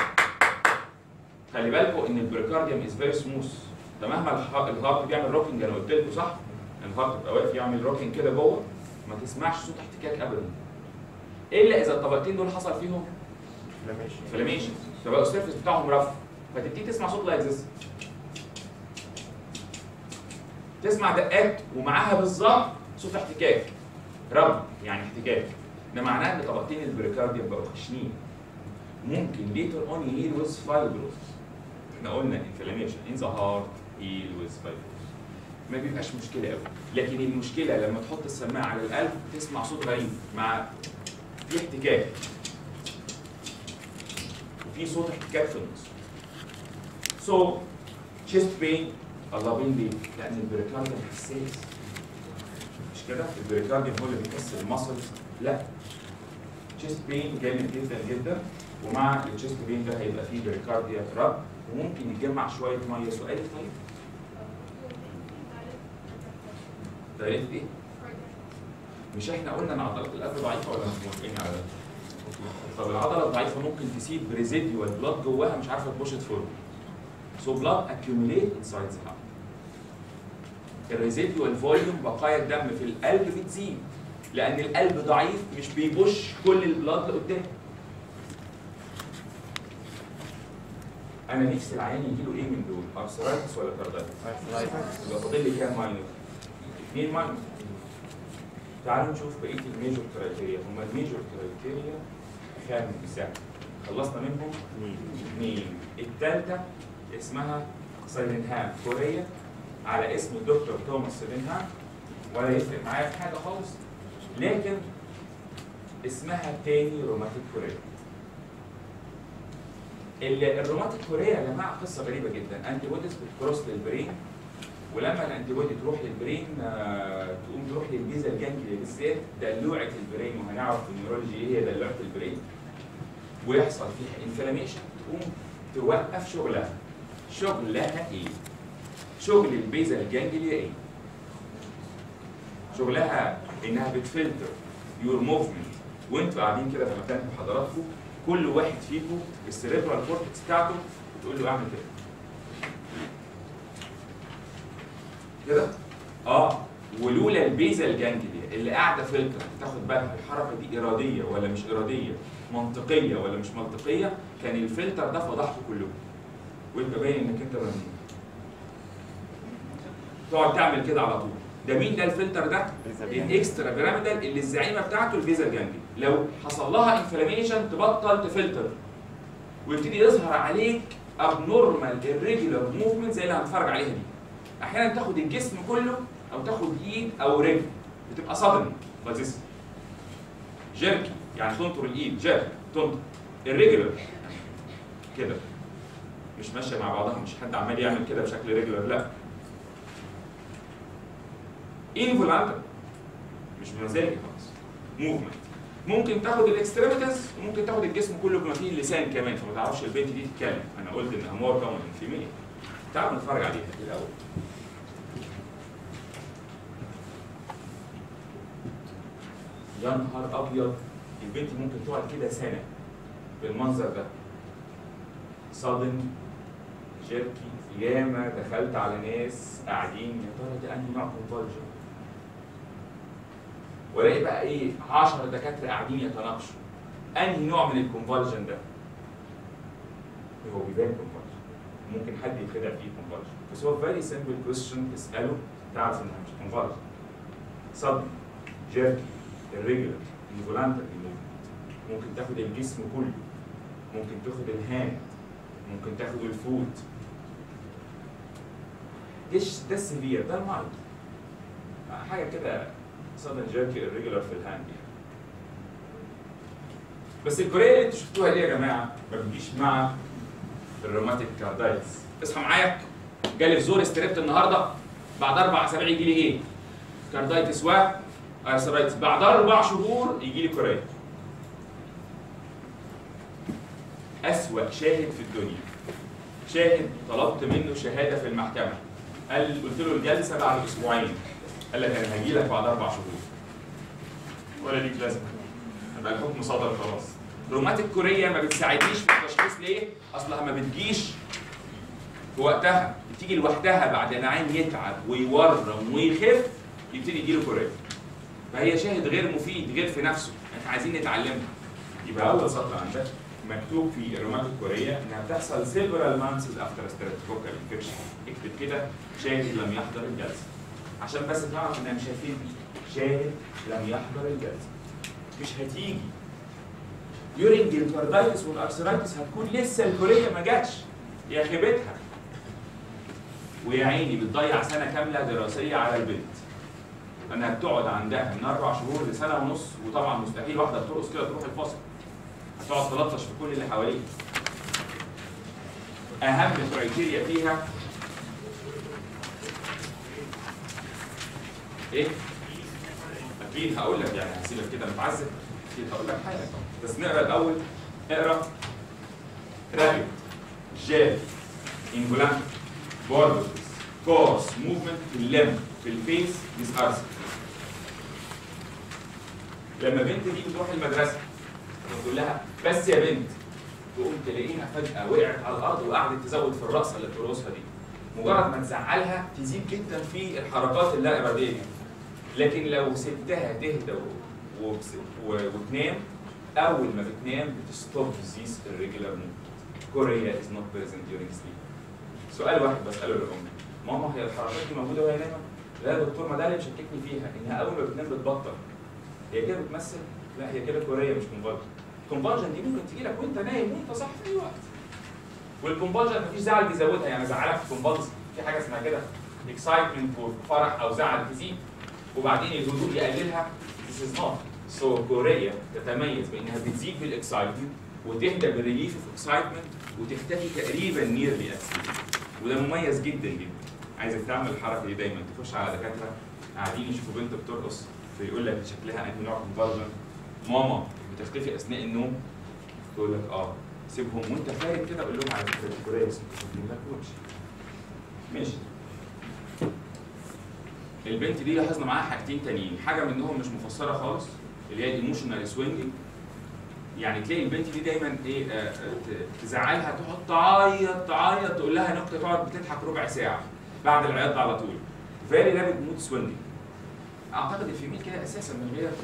خلي بالكم ان البريكارديوم از فيري سموث، ده مهما الهارت بيعمل روكينج، انا قلت لكم صح؟ الهارت بيبقى واقف يعمل روكينج كده جوه، ما تسمعش صوت احتكاك ابدا. الا اذا الطبقتين دول حصل فيهم انفلاميشن، فبقى السيرفيس بتاعهم رف، فتبتدي تسمع صوت لايك ذس. تسمع دقات ومعاها بالظبط صوت احتكاك. رب يعني احتكاك. ده معناه ان طبقتين البريكارديوم بقوا خشنين. ممكن later on heal with fibrosis. احنا قلنا inflammation in the heart heal with fibrosis. ما بيبقاش مشكله قوي، لكن المشكله لما تحط السماعه على القلب تسمع صوت غريب مع في احتكاك. وفي صوت احتكاك في النص. So chest pain الله بين ليه؟ لأن البريكارديوم حساس. مش كده؟ البريكارديوم هو اللي بيكسر المسلز؟ لا. تشيست بين جامد جدا جدا، ومع التشيست بين ده هيبقى فيه بريكارديا رب، وممكن يتجمع شوية مية. سؤالك طيب؟ دايركت ايه؟ مش احنا قلنا ان عضلات القلب ضعيفة ولا مش موافقين على ده؟ طب العضلة الضعيفة ممكن تسيب ريزيديوال بلاد جواها مش عارفة تبوش فورورد. So blood accumulate inside the heart. الريزيديوال فوليوم بقايا الدم في القلب بتزيد لأن القلب ضعيف مش بيبوش كل البلاد لقدام. أنا نفسي العيان يجي له إيه من دول؟ أرثرايتس ولا كاردايتس؟ أرثرايتس. يبقى فاضل لي كام ماينور؟ اثنين ماينور. تعالوا نشوف بقية الميجور كرايتيريا، هما الميجور كرايتيريا خمسة. خلصنا منهم؟ اثنين. الثالثة اسمها سيلينهام كوريا على اسم الدكتور توماس سيلينهام، ولا يفرق معايا في حاجه خالص، لكن اسمها تاني روماتيك كوريا. الروماتيك كوريا يا جماعه قصه غريبه جدا، انتي بوديز بتكروس للبرين، ولما الانتي بودي تروح للبرين آه تقوم تروح للجيزه الجانجليا بالذات دلوعه البرين، وهنعرف في النيورولوجي ايه هي دلوعه البرين، ويحصل فيها انفلاميشن تقوم توقف شغلها. شغلها ايه؟ شغل البيزا الجانجليا ايه؟ شغلها انها بتفلتر يور موفمنت وانتوا قاعدين كده في مكانكم حضراتكم، كل واحد فيكم السيريبرال كورتكس بتاعته بتقول له اعمل كده. كده؟ اه ولولا البيزا الجانجليا اللي قاعده فلتر تاخد بالها الحركه دي اراديه ولا مش اراديه، منطقيه ولا مش منطقيه، كان الفلتر ده فضحته كلكم. وانت باين انك انت مجنون. تقعد تعمل كده على طول. ده مين ده الفلتر ده؟ الاكسترا بيراميدال اللي الزعيمه بتاعته الفيزا الجانجلي. لو حصل لها انفلاميشن تبطل تفلتر ويبتدي يظهر عليك ابنورمال irregular موفمنت زي اللي هنتفرج عليها دي. احيانا تاخد الجسم كله او تاخد ايد او رجل، بتبقى صدمه بس جيركي يعني تنطر الايد، جيرك تنطر irregular كده مش ماشيه مع بعضها، مش حد عمال يعمل كده بشكل ريجولار، لا. انفولانتر مش بمزاجي خالص، موفمنت. ممكن تاخد الاكستريميتيز وممكن تاخد الجسم كله بما فيه اللسان كمان، فما تعرفش البنت دي تتكلم. انا قلت انها مور كومن في مين. تعالوا نتفرج عليها الاول. يا نهار ابيض، البنت ممكن تقعد كده سنه بالمنظر ده. صادم شركي ياما دخلت على ناس قاعدين يا ترى ده انهي نوع كونفولجن، والاقي بقى ايه عشرة دكاتره قاعدين يتناقشوا انهي نوع من الكونفولجن ده. هو بيبان كونفولجن، ممكن حد يتخدع فيه كونفولجن، بس هو فيري سمبل كويستشن تساله تعرف انها مش كونفولجن. صدم جيركي الريجولار انفولانتري موفمنت، ممكن تاخد الجسم كله، ممكن تاخد الهاند، ممكن تاخد الفوت. ايش ده السيفير؟ ده المايلد. حاجه كده سادن جيركي الريجولار في الهاند يعني. بس الكوريه اللي انتوا شفتوها دي يا جماعه ما بتجيش مع الروماتيك كاردايتس. اصحى معايا، جالي في زور استريبت النهارده، بعد اربع اسابيع يجي لي ايه؟ كاردايتس وارثرايتس، بعد اربع شهور يجي لي كوريه. أسوأ شاهد في الدنيا. شاهد طلبت منه شهاده في المحكمه، قال قلت له الجلسه بعد اسبوعين، قال لك انا هجي لك بعد اربع شهور. ولا ليك لازمه. يبقى الحكم صدر خلاص. روماتيك كوريا ما بتساعدنيش في التشخيص ليه؟ اصلها ما بتجيش في وقتها، بتيجي لوحدها بعد ما عين يتعب ويورم ويخف يبتدي يجيله كوريا. فهي شاهد غير مفيد غير في نفسه، احنا عايزين نتعلمها. يبقى اول سطر عندك مكتوب في الروماتيك كوريا انها بتحصل several months after streptococcal infection. اكتب كده شاهد لم يحضر الجلسه. عشان بس تعرف انها مش هتيجي. شاهد لم يحضر الجلسه. مش هتيجي. during الكاردايتس والارثرايتس هتكون لسه الكوريا ما جاتش. يا خيبتها. ويا عيني بتضيع سنه كامله دراسيه على البنت. انها بتقعد عندها من اربع شهور لسنه ونص، وطبعا مستحيل واحده بترقص كده تروح الفصل. هتقعد تلطش في كل اللي حواليك. اهم كرايتيريا فيها ايه؟ اكيد هقول لك، يعني هسيبك كده متعذب، اكيد هقول لك حاجه، بس نقرا الاول. اقرا رابط جيل انجولانت بوردرز كورس موفمنت في اللم في الفيس ديس ارثر. لما بنت دي بتروح المدرسه تقول لها بس يا بنت، تقوم تلاقيها فجاه وقعت على الارض وقعدت تزود في الرقصه اللي بترقصها دي. مجرد ما تزعلها تزيد جدا في الحركات اللا اراديه دي. لكن لو سبتها تهدى وتنام، اول ما بتنام بتستوب ذيس الريجولار موفمنت. كوريا از نوت بريزنت ديورينج سليب. سؤال واحد بساله للام، ماما هي الحركات دي موجوده وهي نايمه؟ لا يا دكتور، ما ده اللي مشككني فيها، انها اول ما بتنام بتبطل. هي كده بتمثل؟ لا، هي كده كوريا مش كونفالجن. الكونفالجن دي ممكن تجي لك وانت نايم وانت صاحي في اي وقت. والكونفالجن مفيش زعل بيزودها، يعني زعلك في الكونفالجن في حاجه اسمها كده اكسايتمنت، فرح او زعل تزيد وبعدين الهدوء يقللها. This is not. So كوريا تتميز بانها بتزيد بالاكسايتمنت وتهدى بالريليف اوف اكسايتمنت وتختفي تقريبا نيرلي اكسايتمنت. وده مميز جدا جدا. عايزك تعمل الحركه دي دايما، تخش على دكاتره قاعدين يشوفوا بنت بترقص فيقول لك شكلها انهي نوع كونفالجن. ماما بتختفي اثناء النوم، تقول لك اه سيبهم وانت فايق كده قول لهم على فكره الكوريا بس انتوا ما تاكلوش. ماشي. البنت دي لاحظنا معاها حاجتين تانيين، حاجه منهم مش مفسره خالص اللي هي الايموشنال سوينجنج. يعني تلاقي البنت دي دايما ايه آه آه تزعلها تقعد تعيط تعيط، تقول لها نكته تقعد بتضحك ربع ساعه، بعد العياط ده على طول. فيري رابيد مود سوينجنج. اعتقد الفيميل كده اساسا من غير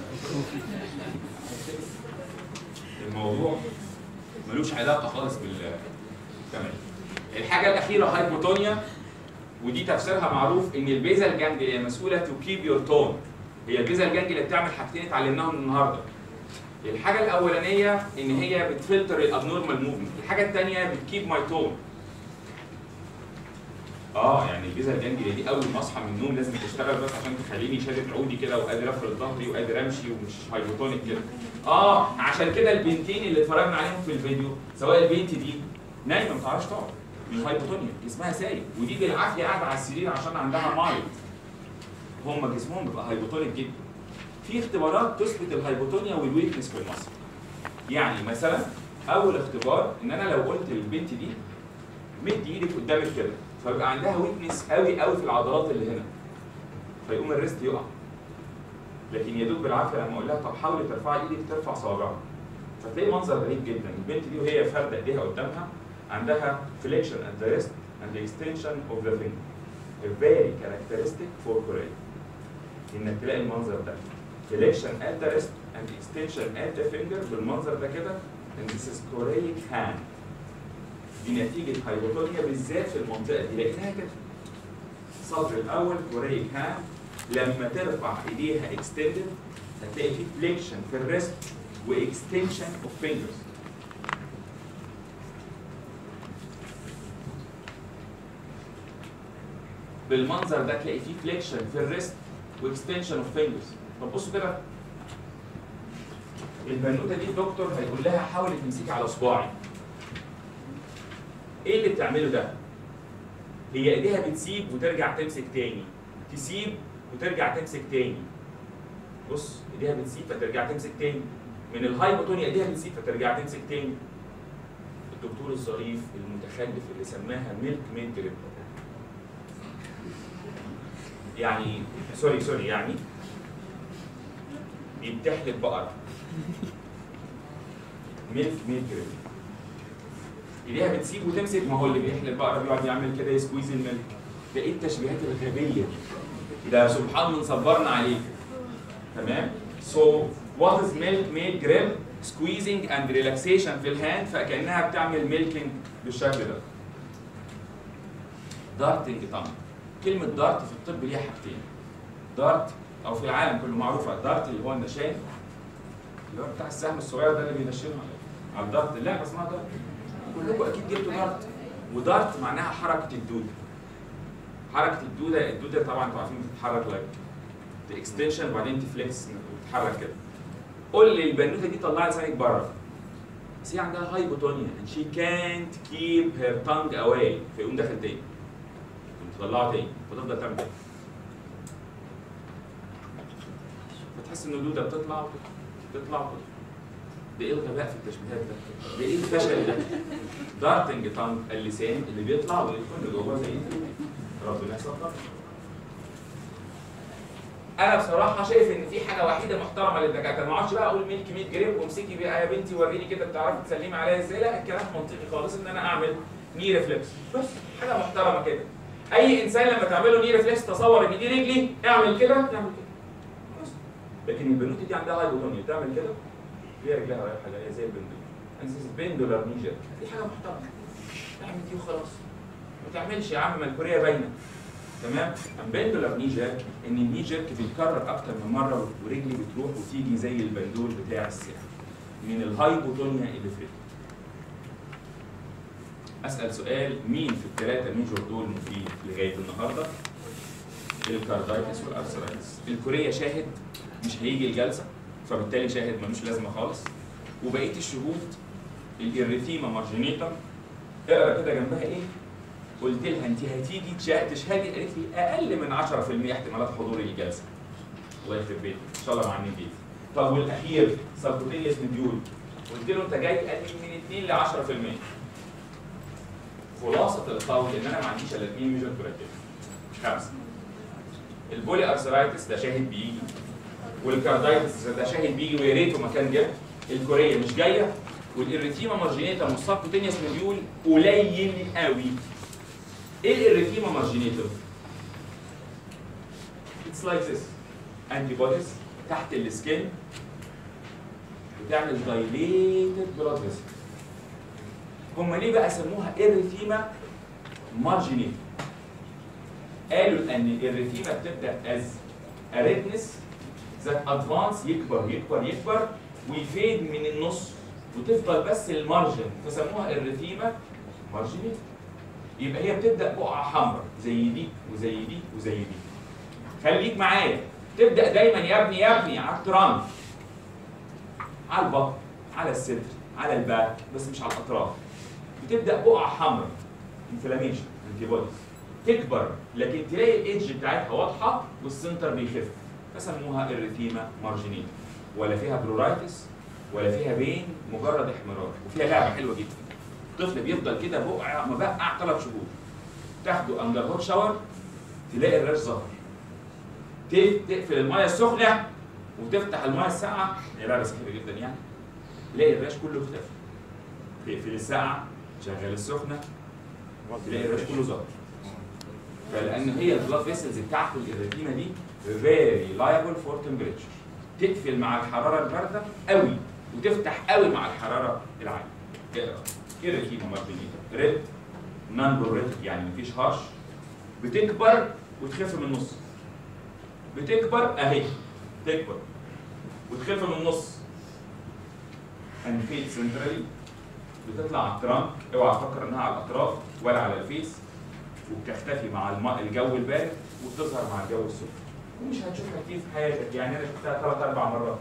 الموضوع ملوش علاقه خالص بال تمام. الحاجه الاخيره هايبوتونيا، ودي تفسيرها معروف ان البيزال جانجليا هي مسؤوله تو كيب يور تون. هي البيزال جانجليا بتعمل حاجتين اتعلمناهم النهارده. الحاجه الاولانيه ان هي بتفلتر الابنورمال موفمنت، الحاجه الثانيه بتكيب ماي تون. اه يعني البيزال جانجليا دي اول ما اصحى من النوم لازم تشتغل بس عشان تخليني شادد عودي كده وقادر افرد ظهري وقادر امشي ومش هايبوتونيك كده. اه عشان كده البنتين اللي اتفرجنا عليهم في الفيديو، سواء البنت دي نايمه ما بتعرفش تقعد، مش هايبوتونيا، جسمها سايب، ودي بالعافيه قاعده على السرير عشان عندها مايل. هم جسمهم بيبقى هايبوتونيك جدا. في اختبارات تثبت الهايبوتونيا والويكنس في المصل. يعني مثلا اول اختبار ان انا لو قلت للبنت دي مدي ايدك قدامك كده، فبيبقى عندها ويكنس قوي قوي في العضلات اللي هنا، فيقوم الريست يقع. لكن يا دوب بالعافيه لما اقول لها طب حاولي ترفعي ايدك ترفع صوابعها، فتلاقي منظر غريب جدا. البنت دي وهي فارده ايديها قدامها عندها flexion at the wrist and the extension of the finger. A very characteristic for Korea. انك تلاقي المنظر ده flexion at the wrist and extension at the finger بالمنظر ده كده، and this is Korean hand. دي نتيجة هايبوتونيا بالذات في المنطقة دي، لقيناها كده. السطر الأول Korean hand لما ترفع ايديها extended هتلاقي في flexion في الريست و extension of fingers. بالمنظر ده تلاقي فيه فليكشن في الريست واكستنشن اوف فينجرز. طب بصوا كده، البنوته دي الدكتور هيقول لها حاولي تمسكي على صباعي. ايه اللي بتعمله ده؟ هي ايديها بتسيب وترجع تمسك تاني، تسيب وترجع تمسك تاني. بص ايديها بتسيب فترجع تمسك تاني. من الهايبوتونيا ايديها بتسيب فترجع تمسك تاني. الدكتور الظريف المتخلف اللي سماها ميلك ميد جريب، يعني سوري سوري يعني بيتحلب بقرة ميلك ميد جريب. ايديها بتسيب وتمسك، ما هو اللي بيحلب البقره بيقعد يعمل كده يسكويز الميلك. ده ايه التشبيهات الغبيه دي؟ ده سبحان من صبرنا عليك. تمام؟ So what is milk made grip? Squeezing and relaxation في الهاند، فكأنها بتعمل ميلكينج بالشكل ده. دارتنج طبعا. كلمة دارت في الطب ليها حاجتين. دارت أو في العالم كله معروفة، دارت اللي هو النشان اللي هو بتاع السهم الصغير ده اللي بينشنه على الدارت، اللعبة اسمها دارت. كلكم أكيد جبتوا دارت. ودارت معناها حركة الدودة. حركة الدودة، الدودة طبعا انتوا عارفين بتتحرك لايك اكستنشن وبعدين تفليكس وتتحرك كده. قول لي البنوته دي طلعي لسانك بره. بس هي عندها هايبوتونيا and she can't keep her tongue away، فيقوم داخل تاني. تطلعه تاني فتفضل تعمل كده. فتحس ان الدوده بتطلع وتطلع وتطلع. ده ايه الغباء في التشبيهات ده؟ ده ايه الفشل ده؟ دارتنج تانج، اللسان اللي بيطلع ويدخل لجوه زي ربنا يصبر. انا بصراحه شايف ان في حاجه وحيده محترمه للدكاتره، ما اقعدش بقى اقول ميلك ميد جريب وامسكي بقى يا بنتي وريني كده بتعرفي تسلمي عليا ازاي، لا الكلام منطقي خالص ان انا اعمل ني ريفلكس، بس حاجه محترمه كده. اي انسان لما تعمل له ني ريفلكس تصور ان دي رجلي اعمل كده تعمل كده. بس لكن البنوته دي عندها هايبوتونيا تعمل كده هي رجلها رايحه جايه زي البندول. انسيس بندولار نيجر، دي حاجه محترمه. اعمل دي وخلاص. ما تعملش يا عم ما الكوريه باينه. تمام؟ امبندولار ني جيرك ان الني جيرك بيتكرر اكتر من مره ورجلي بتروح وتيجي زي البندول بتاع الساعه من الهايبوتونيا اللي في رجلي. اسال سؤال، مين في الثلاثه ميجور دول مفيد لغايه النهارده؟ الكاردايتس والارثرايتس. الكوريه شاهد مش هيجي الجلسه فبالتالي شاهد ملوش لازمه خالص. وبقيه الشهود الاريثيما مارجينيتا اقرا كده جنبها ايه؟ قلت لها انت هتيجي تشهدي، قالت لي اقل من عشرة في المية احتمالات حضور الجلسه. الله يخرب بيتك ان شاء الله مع النبي. طب والاخير سبكوتينيوس مديول، قلت له انت جاي قال لي من اتنين ل عشرة في المية. خلاصه القول ان انا ما عنديش الا اتنين ميجر كوراتيف مش خمسه. البولي ارثرايتس ده شاهد بيجي، والكاردايتس ده شاهد بيجي ويا ريته ما كان جه. الكوريه مش جايه، والاريثيما مارجينيتا والسبكوتينيوس مديول قليل قوي. ايه الاريثيما مارجينيتا؟ It's like this. antibodies تحت السكين بتعمل dilated blood vessel. هم ليه بقى سموها اريثيما مارجينيتا؟ قالوا ان الاريثيما بتبدا as a redness that advance يكبر يكبر يكبر ويفيد من النص وتفضل بس المارجن، فسموها اريثيما مارجينيتا. يبقى هي بتبدا بقعه حمراء زي دي وزي دي وزي دي. خليك معايا، تبدا دايما يا ابني يا ابني على الترانك، على البطن، على الصدر، على الباك، بس مش على الاطراف. بتبدا بقعه حمراء انفلاميشن انتيبوديز، تكبر لكن تلاقي الايدج بتاعتها واضحه والسنتر بيخف، فسموها اريثيما مارجينيتا. ولا فيها بلورايتس ولا فيها بين، مجرد احمرار. وفيها لعبه حلوه جدا، الطفل بيفضل كده بقع مبقع ثلاث شهور، تاخده اندر هوت شاور تلاقي الراش ظهر. تقفل الميه السخنه وتفتح الميه الساقعه، هي لعبه سهله جدا يعني، تلاقي الراش كله اختفى. تقفل الساقعه شغل السخنه تلاقي الراش كله ظهر. فلان هي البلاد فيسلز بتاعت الاريثيما دي فيري لايبل فور تمبريتشر، تقفل مع الحراره البارده قوي وتفتح قوي مع الحراره العاليه. اقرا اريثيما مارجينيتا ريد نون بلوريتك يعني مفيش هرش، بتكبر وتخف من النص. بتكبر اهي تكبر وتخف من النص. انفيد سنترالي بتطلع على الترانك، اوعى تفكر انها على الاطراف ولا على الفيس، وبتختفي مع الماء الجو البارد وبتظهر مع الجو السخن. ومش هتشوفها كتير في حياتك، يعني انا شفتها ثلاث اربع مرات.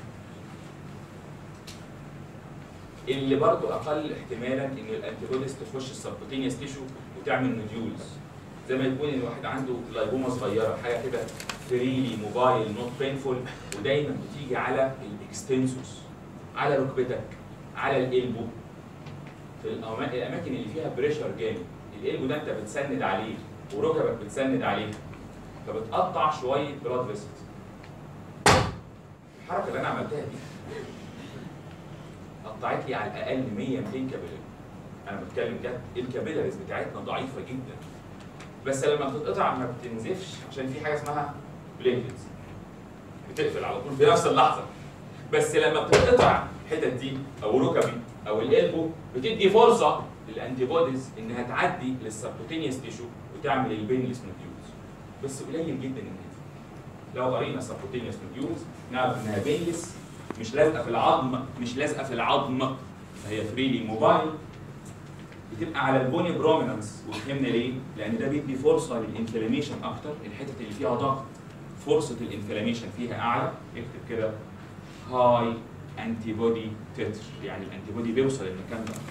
اللي برضو اقل احتمالا ان الانتيبوديز تخش السبكوتينيوس تيشو وتعمل نوديولز، زي ما يكون الواحد عنده لايبوما صغيره حاجه كده فريلي موبايل نوت بينفول، ودايما بتيجي على الاكستنسوس، على ركبتك، على الالبو، في الاماكن اللي فيها بريشر جامد. الالبو ده انت بتسند عليه وركبك بتسند عليه، فبتقطع شويه بلاد فيسلز. الحركه اللي انا عملتها دي قطعت لي على الاقل مية ميتين كابيلاري. انا بتكلم جد، الكابيلاريز بتاعتنا ضعيفه جدا، بس لما بتتقطع ما بتنزفش عشان في حاجه اسمها بليتلز بتقفل على طول في نفس اللحظه. بس لما بتتقطع الحتت دي او ركبي او القلبو بتدي فرصه للانتي بوديز انها تعدي للسبكوتينيوس تيشو وتعمل البينلس نوديولز، بس قليل جدا الناس. لو قرينا سبكوتينيوس نوديولز نعرف انها بينلس، مش لازقه في العظم، مش لازقه في العظم، فهي فريلي موبايل، بتبقى على البوني برومينانس. وفهمنا ليه؟ لان ده بيدي فرصه للانفلاميشن اكتر، الحتت اللي فيها ضغط فرصه الانفلاميشن فيها اعلى. اكتب كده هاي انتي بودي تتر، يعني الانتي بودي بيوصل للمكان ده.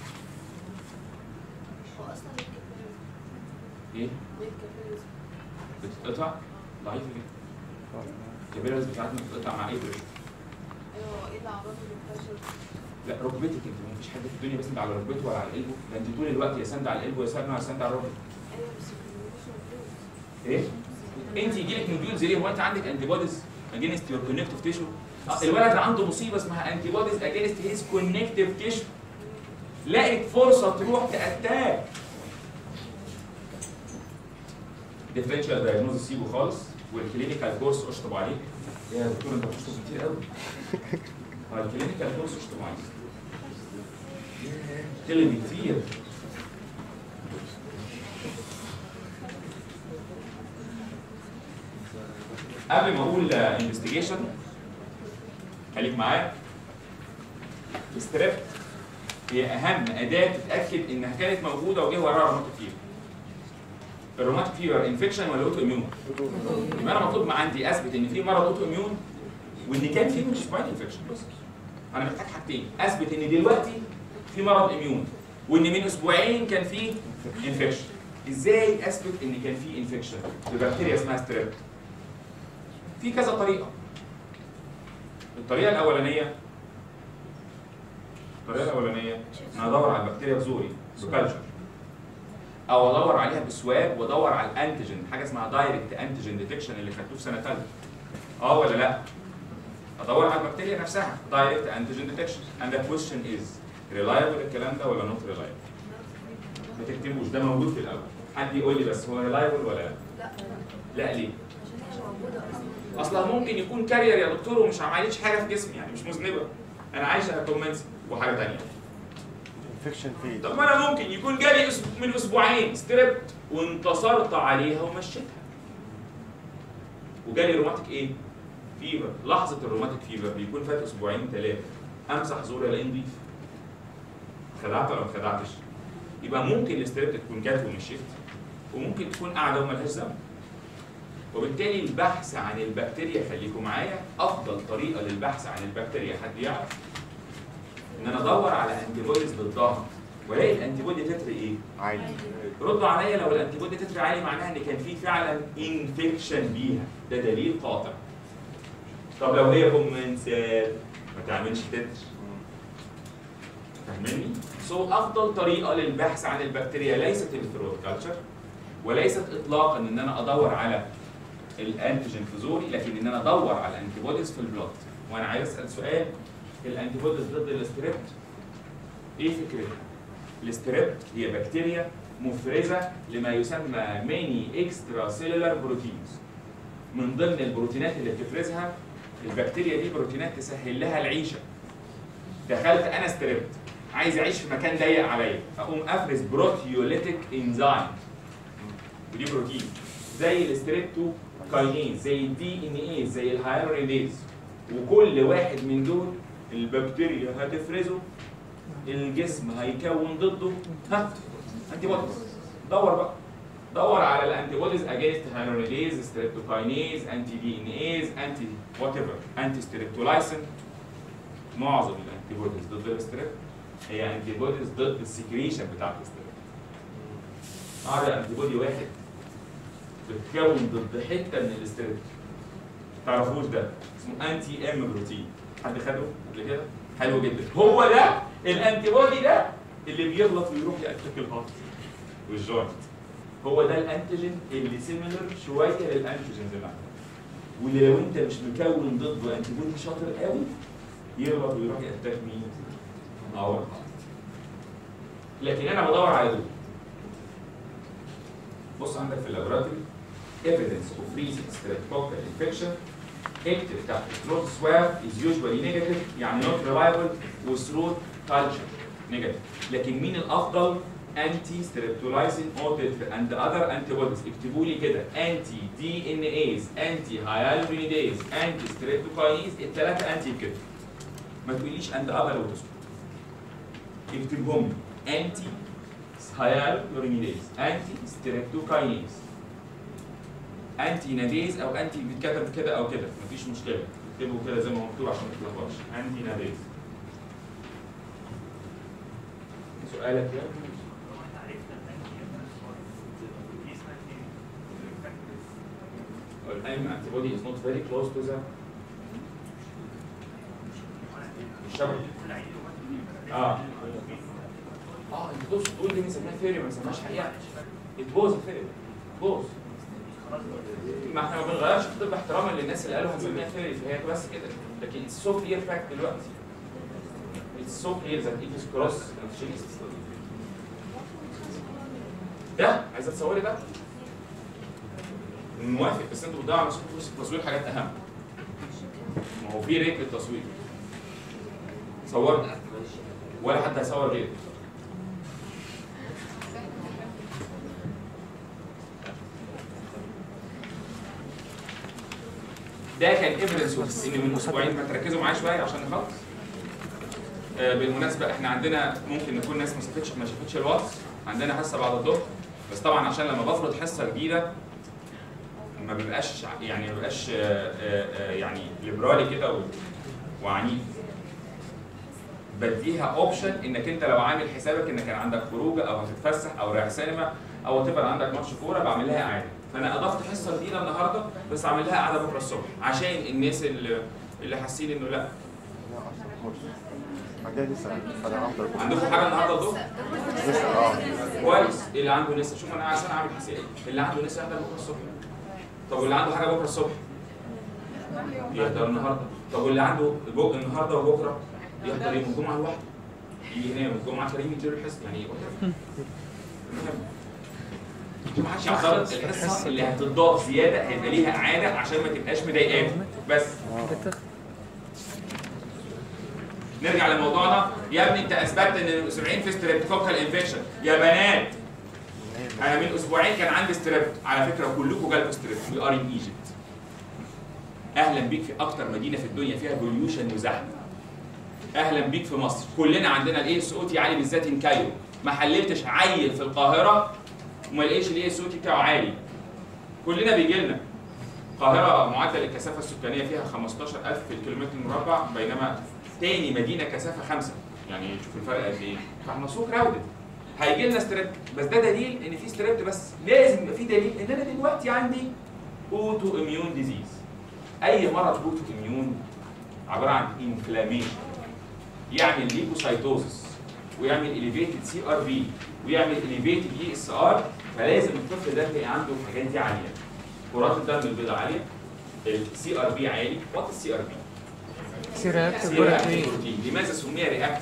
هو اصلا ايه؟ الكابيلاريز بتتقطع ضعيفه جدا. الكابيلاريز بتاعتنا بتتقطع مع ايه بريشر؟ ايوه، ايه الاعراض اللي بتحصل؟ لا ركبتك انت، ما فيش حد في الدنيا بيسند على ركبته ولا على القلبه، ده انت طول الوقت يا سند على القلبه يا سند يا سند على الركبه. ايوه بس مش ايه؟ انت يجي لك نوديولز ليه؟ هو انت عندك انتي بوديز اجينست يور كونكتيف تيشو؟ الولد عنده مصيبه اسمها انتي بوديز اجينست هيز كونكتيف تيشو، لقت فرصه تروح تاتاك. ديفرنشال دايجنوز سيبه خالص، والكلينيكال كورس اشطب عليه. يا دكتور انت بتشطب كتير قوي. اه الكلينيكال كورس اشطب عليه. كلمة كتير. قبل ما اقول انفستيجيشن خليك معايا. الستريب هي اهم اداه تتاكد انها كانت موجوده وجه وراها روماتيك فيفر. الروماتيك فيفر انفكشن ولا اوتو اميون؟ يبقى انا مطلوب ما عندي اثبت ان في مرض اوتو اميون وان كان في من اسبوعين انفكشن. بس انا محتاج حاجتين، اثبت ان دلوقتي في مرض اميون وان من اسبوعين كان في انفكشن. ازاي اثبت ان كان في انفكشن ببكتيريا اسمها ستريب؟ في كذا طريقه. الطريقه الاولانيه الطريقه الاولانيه انا ادور على البكتيريا بزوري بكالتشر، او ادور عليها بسواب وادور على الانتيجين، حاجه اسمها دايركت انتيجين ديتكشن اللي خدتوه في سنه ثالثه. اه ولا لا؟ ادور على البكتيريا نفسها دايركت انتيجين ديتكشن. اند ذا كويستشن از ريلايبل الكلام ده ولا نوت ريلايبل؟ ما تكتبوش، ده موجود في الاول. حد يقول لي بس هو ريلايبل ولا لا؟ لا لا ليه؟ عشان هي موجوده اصلا. اصلا ممكن يكون كارير يا دكتور ومش عملتش حاجه في جسمي، يعني مش مذنبه، انا عايشه كومنسي وحاجه ثانيه. انفكشن فين؟ طب ما انا ممكن يكون جالي من اسبوعين ستريبت وانتصرت عليها ومشيتها. وجالي روماتيك ايه؟ فيفر. لحظه الروماتيك فيفر بيكون فات اسبوعين ثلاثه، امسح زوري الاقيه نضيف. خدعت ولا ما خدعتش؟ يبقى ممكن الستريبت تكون جات ومشيت، وممكن تكون قاعده ومالهاش ذنب. وبالتالي البحث عن البكتيريا، خليكم معايا، افضل طريقه للبحث عن البكتيريا حد يعرف؟ ان انا ادور على انتي بوديز ضدها، والاقي الانتي بودي تتر ايه؟ عادي. ردوا عليا لو الانتي بودي تتر عالي معناها ان كان في فعلا انفكشن بيها، ده دليل قاطع. طب لو هي كومنسات ما تعملش تتر. فاهمني؟ سو so, افضل طريقه للبحث عن البكتيريا ليست الثروت كلتشر، وليست اطلاقا ان انا ادور على الانتيجين في زوري، لكن ان انا ادور على الانتي بوديز في البلاد. وانا عايز اسال سؤال، الانتي بوديز ضد الاستريبت ايه فكرتها؟ الاستريبت هي بكتيريا مفرزه لما يسمى ماني اكسترا سيلولار بروتينز. من ضمن البروتينات اللي بتفرزها البكتيريا دي بروتينات تسهل لها العيشه. دخلت انا ستريبت عايز اعيش في مكان ضيق عليا، اقوم افرز بروتيوليتيك انزيم، ودي بروتين زي الستريبتو كاينيز، زي الدي ان اي، زي الهايلوريديز، وكل واحد من دول البكتيريا هتفرزه، الجسم هيكون ضده ها انتي بوديز. دور بقى، دور على الانتي بوديز اجينست هايلوريديز، ستريبتوكاينيز، انتي دي ان ايز، انتي وات ايفر، انتي ستريبتولايسين. معظم الانتي بوديز ضد الاستريبت هي انتي بوديز ضد السكريشن بتاعت الاستريبت. اعرف انتي بودي واحد بتتكون ضد حته من الاستريبت، تعرفوش ده اسمه انتي ام بروتين. حد خده قبل كده؟ حلو جدا. هو ده الانتي بودي ده اللي بيغلط ويروح يأتاك الهارت والجوينت. هو ده الانتيجين اللي سيميلر شويه للانتيجينز اللي عندنا، واللي لو انت مش مكون ضده انتي بودي شاطر قوي يغلط ويروح يأتاك مين؟ اور هارت. لكن انا بدور على دول. بص عندك في اللابوراتوري evidence of recent streptococcal infection اكتب تحت throat swab is usually negative يعني not reliable و throat culture negative. لكن مين الافضل؟ anti streptolysin autotiter and other antibodies. اكتبوا لي كده anti دي ان ايز anti hyaluronidase anti streptokinase الثلاثه انتي كده. ما تقوليش and other وتسكت. اكتبهم anti hyaluronidase anti streptokinase انتي ناديز او انتي بيتكتب كده او كده مفيش مشكله. اكتبوا كده زي ما هو مكتوب عشان ما تتلخبطش. انتي ناديز. سؤالك يا الأيم antibody is not very close to the الشبكة. اه اه انت تقصد تقول دي بنسميها ثيوري ما بنسميهاش حقيقة. اتبوظ الثيوري اتبوظ. ما احنا ما بنغيرش في الطب احتراما للناس اللي قالوا هنسميها ثيوري فهي بس كده. لكن it's so clear fact دلوقتي. It's so clear that it is cross interchange. ده عايزة تصوري ده؟ موافق بس انتوا بتضيعوا على نفسكم فلوس التصوير حاجات اهم. ما هو في ريت للتصوير. صورنا ولا حد هيصور غيرك. ده كان ايفيدنس ان من اسبوعين ما تركزوا معايا شويه عشان نخلص. آه بالمناسبه احنا عندنا ممكن نكون ناس ما شافتش ما شافتش الواتس، عندنا حصه بعد الظهر بس طبعا عشان لما بفرض حصه جديده ما بيبقاش يعني ما بيبقاش يعني ليبرالي كده وعنيف. بديها اوبشن انك انت لو عامل حسابك انك كان عندك خروجه او هتتفسح او رايح سينما او تبقى عندك ماتش كوره بعمل لها اعاده. فانا اضفت حصه جديده النهارده بس اعمل لها اعاده بكره الصبح عشان الناس اللي اللي حاسين انه لا. عندكم حاجه النهارده الظهر؟ لسه اه كويس. اللي عنده لسه شوف انا عشان اعمل حساب اللي عنده لسه يحضر بكره الصبح. طب واللي عنده حاجه بكره الصبح يحضر النهارده. طب واللي عنده بق النهارده وبكره يحضر يوم الجمعه لوحده. يجي هنا يوم الجمعه كريم يدير الحصه يعني ما حدش يعترض. الحصه اللي هتضاف زياده هيبقى ليها اعاده عشان ما تبقاش مضايقاك بس. نرجع لموضوعنا. يا ابني انت اثبتت ان الاسبوعين في ستريبتوكوكال انفكشن يا بنات. انا من اسبوعين كان عندي ستريبت على فكره كلكم جالكم ستريبت. وي ار ان ايجيبت. اهلا بيك في اكتر مدينه في الدنيا فيها بوليوشن وزحمه. اهلا بيك في مصر. كلنا عندنا الاي اس او تي عالي بالذات ان كايرو. ما حللتش عيل في القاهره وما لقيش الاي اس او تي بتاعه عالي. كلنا بيجي لنا. القاهره معدل الكثافه السكانيه فيها خمستاشر ألف في الكيلومتر المربع بينما تاني مدينه كثافه خمسه. يعني شوف الفرق قد ايه. فاحنا سوق راودد. هيجي لنا ستريبت بس ده دليل ان في ستريبت بس لازم يبقى في دليل ان انا دلوقتي عندي اوتو اميون ديزيز. اي مرض اوتو اميون عباره عن انفلاميشن يعمل ليكوسايتوزس ويعمل اليفيتد سي ار بي ويعمل اليفيتد اي اس ار. فلازم الطفل ده يبقى عنده الحاجات دي عاليه. كرات الدم البيضاء عاليه، السي ار بي عالي. وات السي ار بي؟ سي رياكتيف بروتين. لماذا سمي رياكتيف؟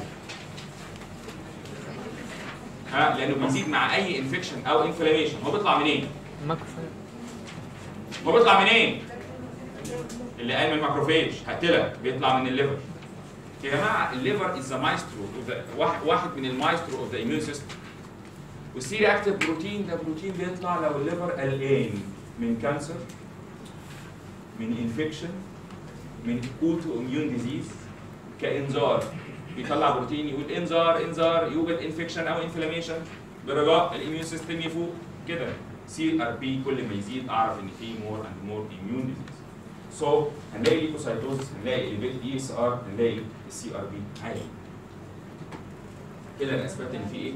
ها لانه بيزيد مع اي انفكشن او انفلاميشن. هو بيطلع منين؟ ماكروفاج. هو بيطلع منين؟ اللي قال من الماكروفاج هقتلك بيطلع من الليفر. يا جماعه الليفر از ذا مايسترو واحد من المايسترو اوف ذا اميون سيستم. والسي رياكتيف بروتين ده بروتين بيطلع لو الليفر قلقان من كانسر من انفكشن من اوتو اميون ديزيز كانذار. بيطلع بروتين يقول انذار انذار يوجد انفكشن او انفلاميشن برجاء الاميون سيستم يفوق كده. سي ار بي كل ما يزيد اعرف ان في مور اند مور اميون ديزيز. سو so, هنلاقي ليكوسايتوزس هنلاقي اليفيتد اي اس ار هنلاقي السي ار بي عالي. كده انا اثبتت ان في ايه؟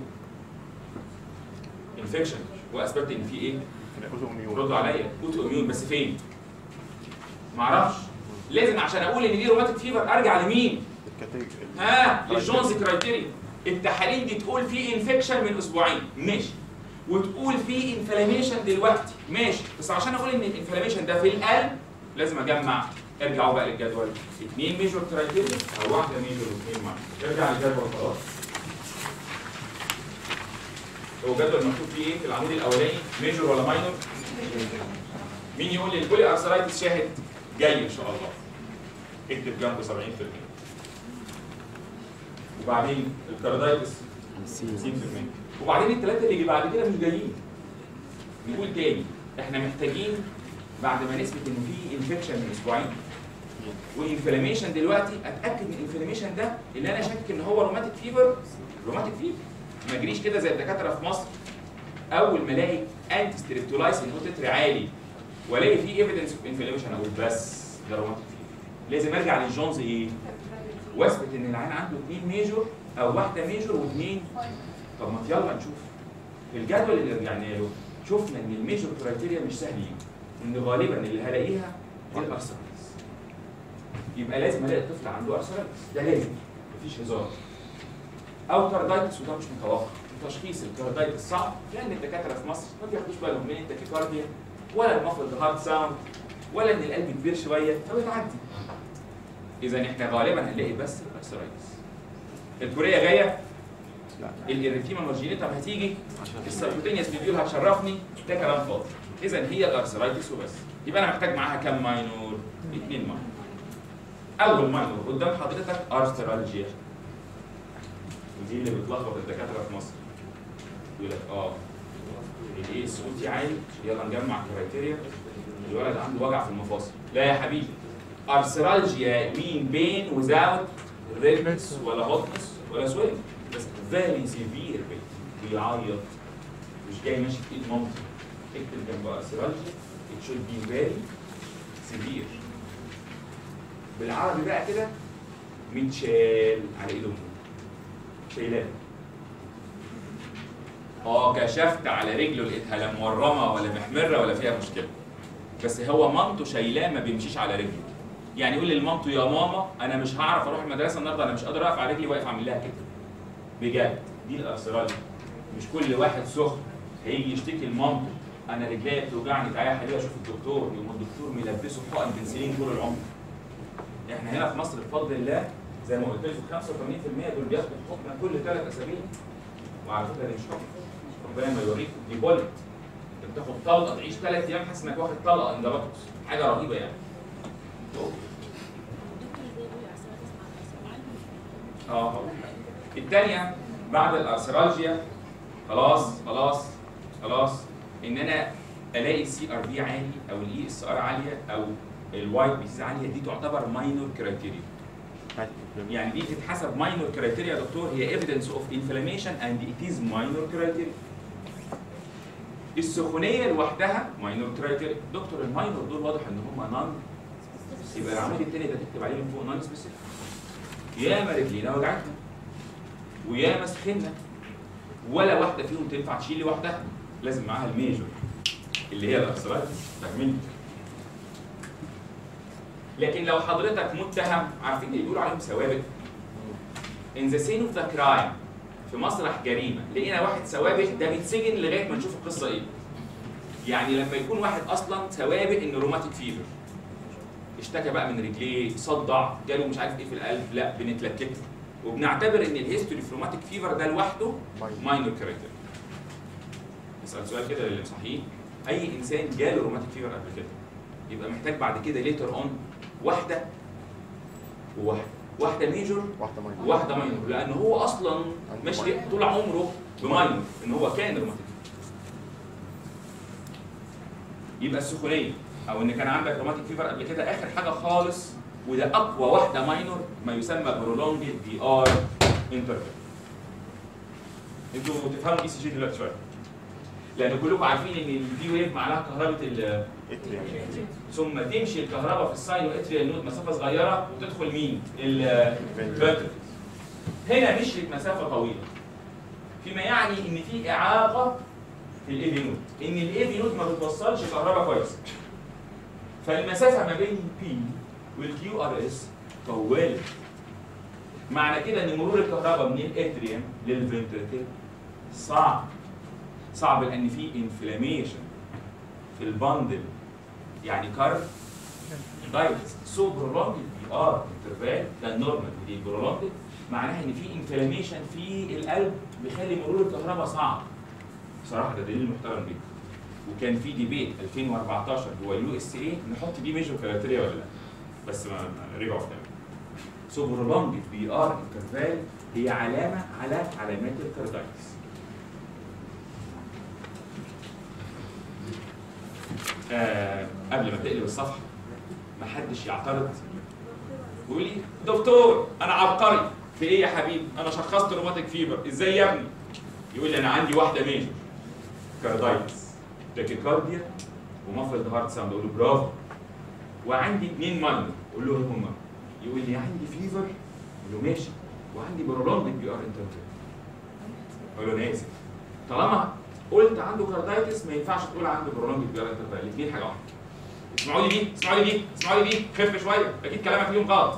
انفكشن واثبتت ان في ايه؟ ردوا عليا اوتو اميون بس فين؟ معرفش. لازم عشان اقول ان دي روماتيك فيبر ارجع لمين؟ ها للجونز كرايتيريا. التحاليل دي تقول في انفكشن من اسبوعين ماشي وتقول في انفلاميشن دلوقتي ماشي بس عشان اقول ان الانفلاميشن ده في القلب لازم اجمع ارجعوا بقى للجدول، اثنين ميجور كرايتيريا او واحده ميجور واثنين ماينور. ارجع للجدول خلاص. هو جدول مكتوب فيه ايه في العمود الاولاني؟ ميجور ولا ماينور؟ مين يقول لي البولي ارثرايتس شاهد؟ جاي ان شاء الله. اكتب جنبه سبعين في المية. وبعدين الكاردايتس خمسين في المية. وبعدين الثلاثه اللي بعد كده مش جايين. نقول تاني احنا محتاجين بعد ما نثبت ان في انفكشن من اسبوعين وانفلاميشن دلوقتي، اتاكد من الانفلاميشن ده اللي انا شاكك ان هو روماتيك فيفر. روماتيك فيفر ما اجريش كده زي الدكاتره في مصر اول ما الاقي انتي ستريبتولايسين تتر عالي والاقي فيه ايفيدنس اوف انفلاميشن اقول بس ده روماتيك فيفر. لازم ارجع للجونز ايه؟ واثبت ان العيان عنده اثنين ميجور او واحده ميجور واثنين. طب ما يلا نشوف في الجدول اللي رجعنا له شفنا ان الميجور كرايتيريا مش سهلين، ان غالبا اللي هلاقيها دي الارثرايتس. يبقى لازم الاقي طفل عنده ارثرايتس، ده لازم مفيش هزار. او كاردايتس وده مش متوقع. تشخيص الكاردايتس صعب لان الدكاتره في مصر ما بياخدوش بالهم من التاكيكارديا ولا المفرد هارت ساوند ولا ان القلب كبير شويه فبتعدي. اذا احنا غالبا هنلاقي بس الارثرايتس. الكوريه جايه؟ لا. الاريثيما مارجينيتا هتيجي؟ السبكوتينيوس بيبيول هتشرفني؟ ده كلام فاضي. اذا هي الارثرايتس وبس. يبقى انا محتاج معاها كام ماينور؟ اثنين ماينور. اول ماينور قدام حضرتك ارثرالجيا. ودي اللي بتلخبط الدكاتره في مصر. يقول لك اه الايه السكوتي عالي يلا نجمع كرايتيريا الولد عنده وجع في المفاصل. لا يا حبيبي، ارثرالجيا مين بين وزاوت ريدنس ولا هوتنس ولا سويلنج، بس فيري سيفير بين بيعيط مش جاي ماشي في ايد مامته. اكتب جنب ارثرالجيا it should be very severe. بالعربي بقى كده متشال على ايد امه. شايلاه. اه كشفت على رجله لقيتها لا مورمه ولا محمره ولا فيها مشكله. بس هو مامته شايلاه ما بيمشيش على رجله. يعني يقول لمامته يا ماما انا مش هعرف اروح المدرسه النهارده، انا مش قادر اقف على رجلي واقف اعمل لها كده. بجد دي الارثرالجيا. مش كل واحد سخن هيجي يشتكي لمامته انا رجليا بتوجعني تعالى يا حبيبي اشوف الدكتور، يقوم الدكتور ملبسه حقن بنسلين طول العمر. احنا هنا في مصر بفضل الله زي ما قلت لكم خمسة وثمانين في المية دول بياخدوا حقنه كل ثلاث اسابيع. وعلى فكره دي مش حقنه، ربنا ما يوريك دي بولت. انت بتاخد طلقه تعيش ثلاث ايام حاسس انك واخد طلقه اندباتوس، حاجه رهيبه يعني. اه الثانيه بعد الارثرالجيا خلاص خلاص خلاص ان انا الاقي السي ار بي عالي او الاي اس ار عاليه او الوايت بي سي عاليه، دي تعتبر ماينور كرايتيريا. يعني دي تتحسب ماينور كرايتيريا يا دكتور، هي ايفيدنس اوف انفلاميشن اند ات از ماينور كرايتيريا. السخونيه لوحدها ماينور كرايتيريا. دكتور الماينور دول واضح ان هم نون، يبقى العمود الثاني ده تكتب عليه من فوق نون سبيسيفيك. ياما رجلينا وجعتنا وياما سخنا، ولا واحده فيهم تنفع تشيل لوحدها، لازم معاها الميجور اللي هي الارثرايتس. فاهمين؟ لكن لو حضرتك متهم، عارفين اللي بيقولوا عليهم سوابق؟ ان ذا سين اوف ذا كرايم، في مسرح جريمه لقينا واحد سوابق ده بيتسجن لغايه ما نشوف القصه ايه. يعني لما يكون واحد اصلا سوابق انه روماتيك فيفر، اشتكى بقى من رجليه، صدع، جاله مش عارف ايه في القلب، لا بنتلككه وبنعتبر ان الهيستوري في روماتيك فيفر ده لوحده ماينور كرايتيريا. نسال سؤال كده للي مصحيين، اي انسان جاله روماتيك فيفر قبل كده يبقى محتاج بعد كده ليتر اون واحده وواحده، واحده ميجور واحده ماينور واحده ماينور، لان هو اصلا ماشي طول عمره بماينور ان هو كان روماتيك. يبقى السخونيه او ان كان عندك روماتيك فيفر قبل كده اخر حاجه خالص، وده اقوى واحده ماينور، ما يسمى برولونجد دي ار انترفال. انتوا تفهموا اي سي جي دلوقتي شويه، لان كلكم عارفين ان الفي ويف معناها كهرباء ال ثم تمشي الكهرباء في الساين واتريال نود مسافه صغيره وتدخل مين؟ الفنتركل. هنا مشيت مسافه طويله، فيما يعني ان في اعاقه في الاي في نود، ان الاي في نود ما بتوصلش كهرباء كويس. فالمسافه ما بين بي والكيو ار اس طولت. معنى كده ان مرور الكهرباء من الاتريوم للفنتركل صعب. صعب لان في انفلاميشن في الباندل، يعني كارف دايتس سو برولونج بي ار انترفال ده النورمال ودي برولونج معناها ان في انفلاميشن في القلب بيخلي مرور الكهرباء صعب. بصراحه ده دليل محترم جدا. وكان في ديبيت ألفين وأربعتاشر جوه اليو اس اي نحط دي ميجور كرايتيريا ولا لا، بس ما رجعوا في كلام. سو برولونج بي ار انترفال هي علامه على علامات الكاردايتس. آه قبل ما تقلب الصفحه محدش يعترض ويقول لي دكتور انا عبقري في ايه يا حبيبي؟ انا شخصت روماتيك فيبر، ازاي يا ابني؟ يقول لي انا عندي واحده ميجور كاردايتس تاكيكارديا ومفرد هارت ساوند، اقول له برافو. وعندي اثنين ماينر، اقول له ايه هما؟ يقول لي عندي فيفر، اقول له ماشي، وعندي برولونج بي ار انترفال. اقول له انا اسف، طالما قلت عنده كاردايتس ما ينفعش تقول عنده برولونج بي ار انترفال، الاثنين حاجه واحده. اسمعوا لي دي، اسمعوا لي دي، اسمعوا لي دي، خف شويه، اكيد كلامك فيهم غلط.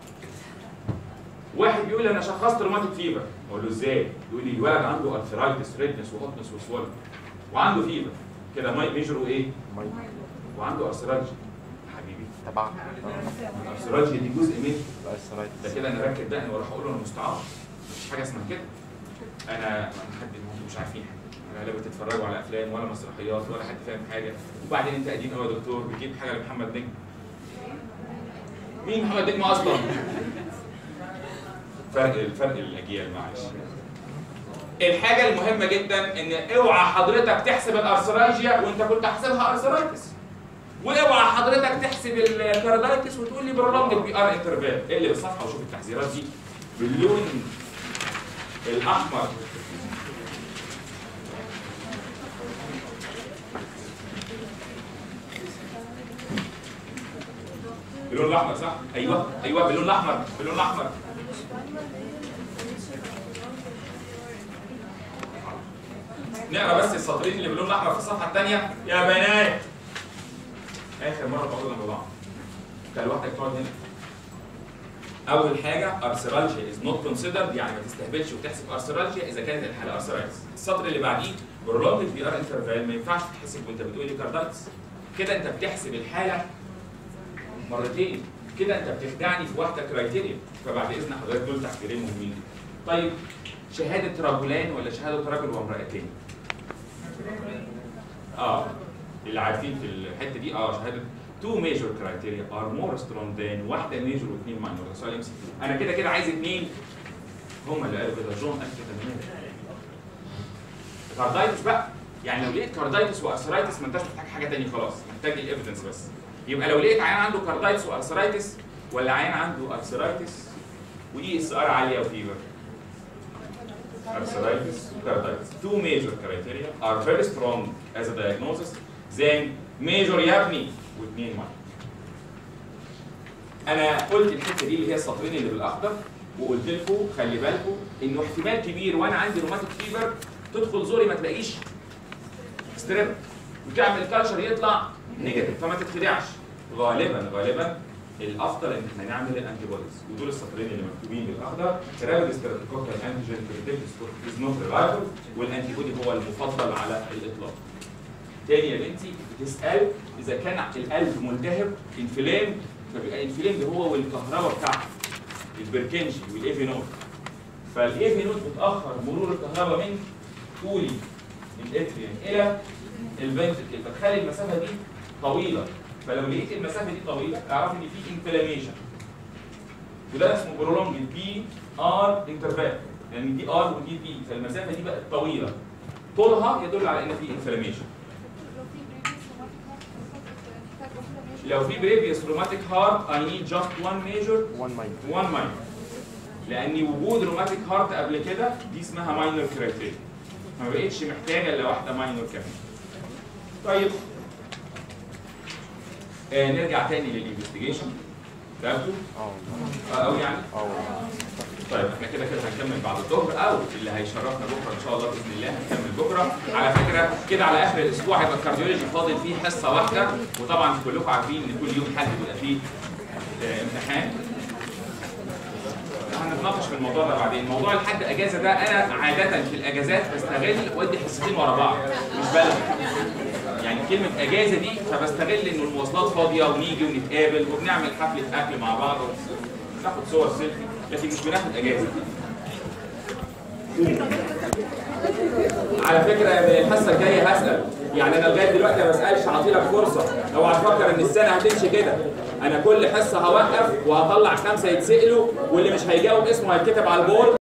واحد بيقول لي انا شخصت روماتيك فيبر، اقول له ازاي؟ يقول لي الولد عنده ارثرايتس ريدنس وهوتنس وسوالن وعنده فيبر كده ميجر وايه؟ وعنده ارثرايتس. حبيبي تبع الارثرايتس دي جزء من الارثرايتس ده كده انا راكب دقن واروح اقول له انا مستعار. مفيش حاجه اسمها كده. انا حد انتوا مش عارفين حاجه، انا لا بتتفرجوا على افلام ولا مسرحيات ولا حد فاهم حاجه، وبعدين انت قديم قوي يا دكتور بتجيب حاجه لمحمد نجم. مين محمد نجم اصلا؟ فرق الفرق الاجيال معلش. الحاجه المهمه جدا ان اوعى حضرتك تحسب الارثرايجيا وانت كنت حاسبها ارثرايتس، واوعى حضرتك تحسب الكاردايتس وتقول لي برولونج بي ار انترفال. اقلب الصفحه وشوف التحذيرات دي باللون الاحمر. باللون الاحمر صح؟ ايوه ايوه باللون الاحمر باللون الاحمر. نقرا بس السطرين اللي باللون الاحمر في الصفحه الثانيه يا بنات. اخر مره بقول جنب بعض. كان لوحدك تقعد هنا. اول حاجه ارثرالجيا از نوت كونسيدرد، يعني ما تستهبلش وتحسب ارثرالجيا اذا كانت الحاله ارثرايتس. السطر اللي بعديه برولونج بي ار انترفال ما ينفعش تحسب وانت بتقول لي كاردايتس. كده انت بتحسب الحاله مرتين، كده انت بتخدعني في واحده كرايتيريا. فبعد اذن حضرتك دول تحذيرين مهمين. طيب شهاده رجلان ولا شهاده رجل وامرأتين؟ اه اللي عارفين في الحته دي اه شهاده تو ميجور كرايتيريا ار مور سترونج ذان واحده ميجور واثنين ماينور. ده سؤال ام سي كيو. انا كده كده عايز اثنين، هم اللي قالوا كده جون قال كده. كاردايتس بقى، يعني لو لقيت كاردايتس وارثرايتس ما انتش محتاج حاجه ثانيه خلاص، محتاج الايفيدنس بس. يبقى لو لقيت عيان عنده كاردايتس وارثرايتس ولا عيان عنده ارثرايتس ودي اس ار عاليه وفيبر. arthritis carditis. Two major criteria are very strong as a diagnosis. Then major يا ابني واثنين ماينر. انا قلت الحته دي اللي هي السطرين اللي بالاخضر، وقلت لكم خلي بالكم انه احتمال كبير وانا عندي روماتيك فيبر تدخل زوري ما تلاقيش ستريب وتعمل كالشر يطلع نيجاتيف، فما تتخدعش. غالبا غالبا الافضل ان احنا نعمل الانتي بوديز، ودول السطرين اللي مكتوبين بالاخضر. رابيد ستريبتوكوكال انتيجين بريدكتيف از نوت ريلايبل، والانتي بودي هو المفضل على الاطلاق. تاني يا بنتي بتسال اذا كان القلب ملتهب انفلام، فبيبقى انفلام هو والكهرباء بتاعته البركنجي والايفي نود. فالايفي نود بتاخر مرور الكهرباء من طولي الاتريوم الى الفنتركل، فتخلي المسافه دي طويله. فلو لقيت المسافه دي طويله اعرف ان في انفلاميشن، وده اسمه برولونج بي ار انترفال، لان دي ار ودي بي، فالمسافه دي بقت طويله طولها يدل على ان في انفلاميشن. لو في بريفيوس روماتيك هارت اي نيد جاست وان ميجور وان ماينر، لان وجود روماتيك هارت قبل كده دي اسمها ماينر كرايتيريا، ما بقتش محتاجه الا واحده ماينر كمان. طيب آه نرجع تاني للانفستيجيشن. تاخدوا؟ اه قوي يعني؟ اه طيب احنا كده كده هنكمل بعد الظهر، او اللي هيشرفنا بكره ان شاء الله باذن الله هنكمل بكره. على فكره كده على اخر الاسبوع هيبقى الكارديولوجي فاضل فيه حصه واحده، وطبعا كلكم عارفين ان كل يوم حد بيبقى فيه آه امتحان. هنتناقش في الموضوع ده بعدين. موضوع الحد اجازه ده انا عاده في الاجازات بستغل وادي حصتين ورا بعض، مش بلغي. يعني كلمه اجازه دي فبستغل انه المواصلات فاضيه ونيجي ونتقابل وبنعمل حفله اكل مع بعض وناخد صور سيلفي، لكن مش بناخد اجازه. على فكره من الحصه الجايه هسال، يعني انا لغايه دلوقتي ما بسالش، هعطي لك فرصه. لو هتفكر ان السنه هتمشي كده، انا كل حصه هوقف وهطلع خمسه يتسالوا واللي مش هيجاوب اسمه هيتكتب على البورد.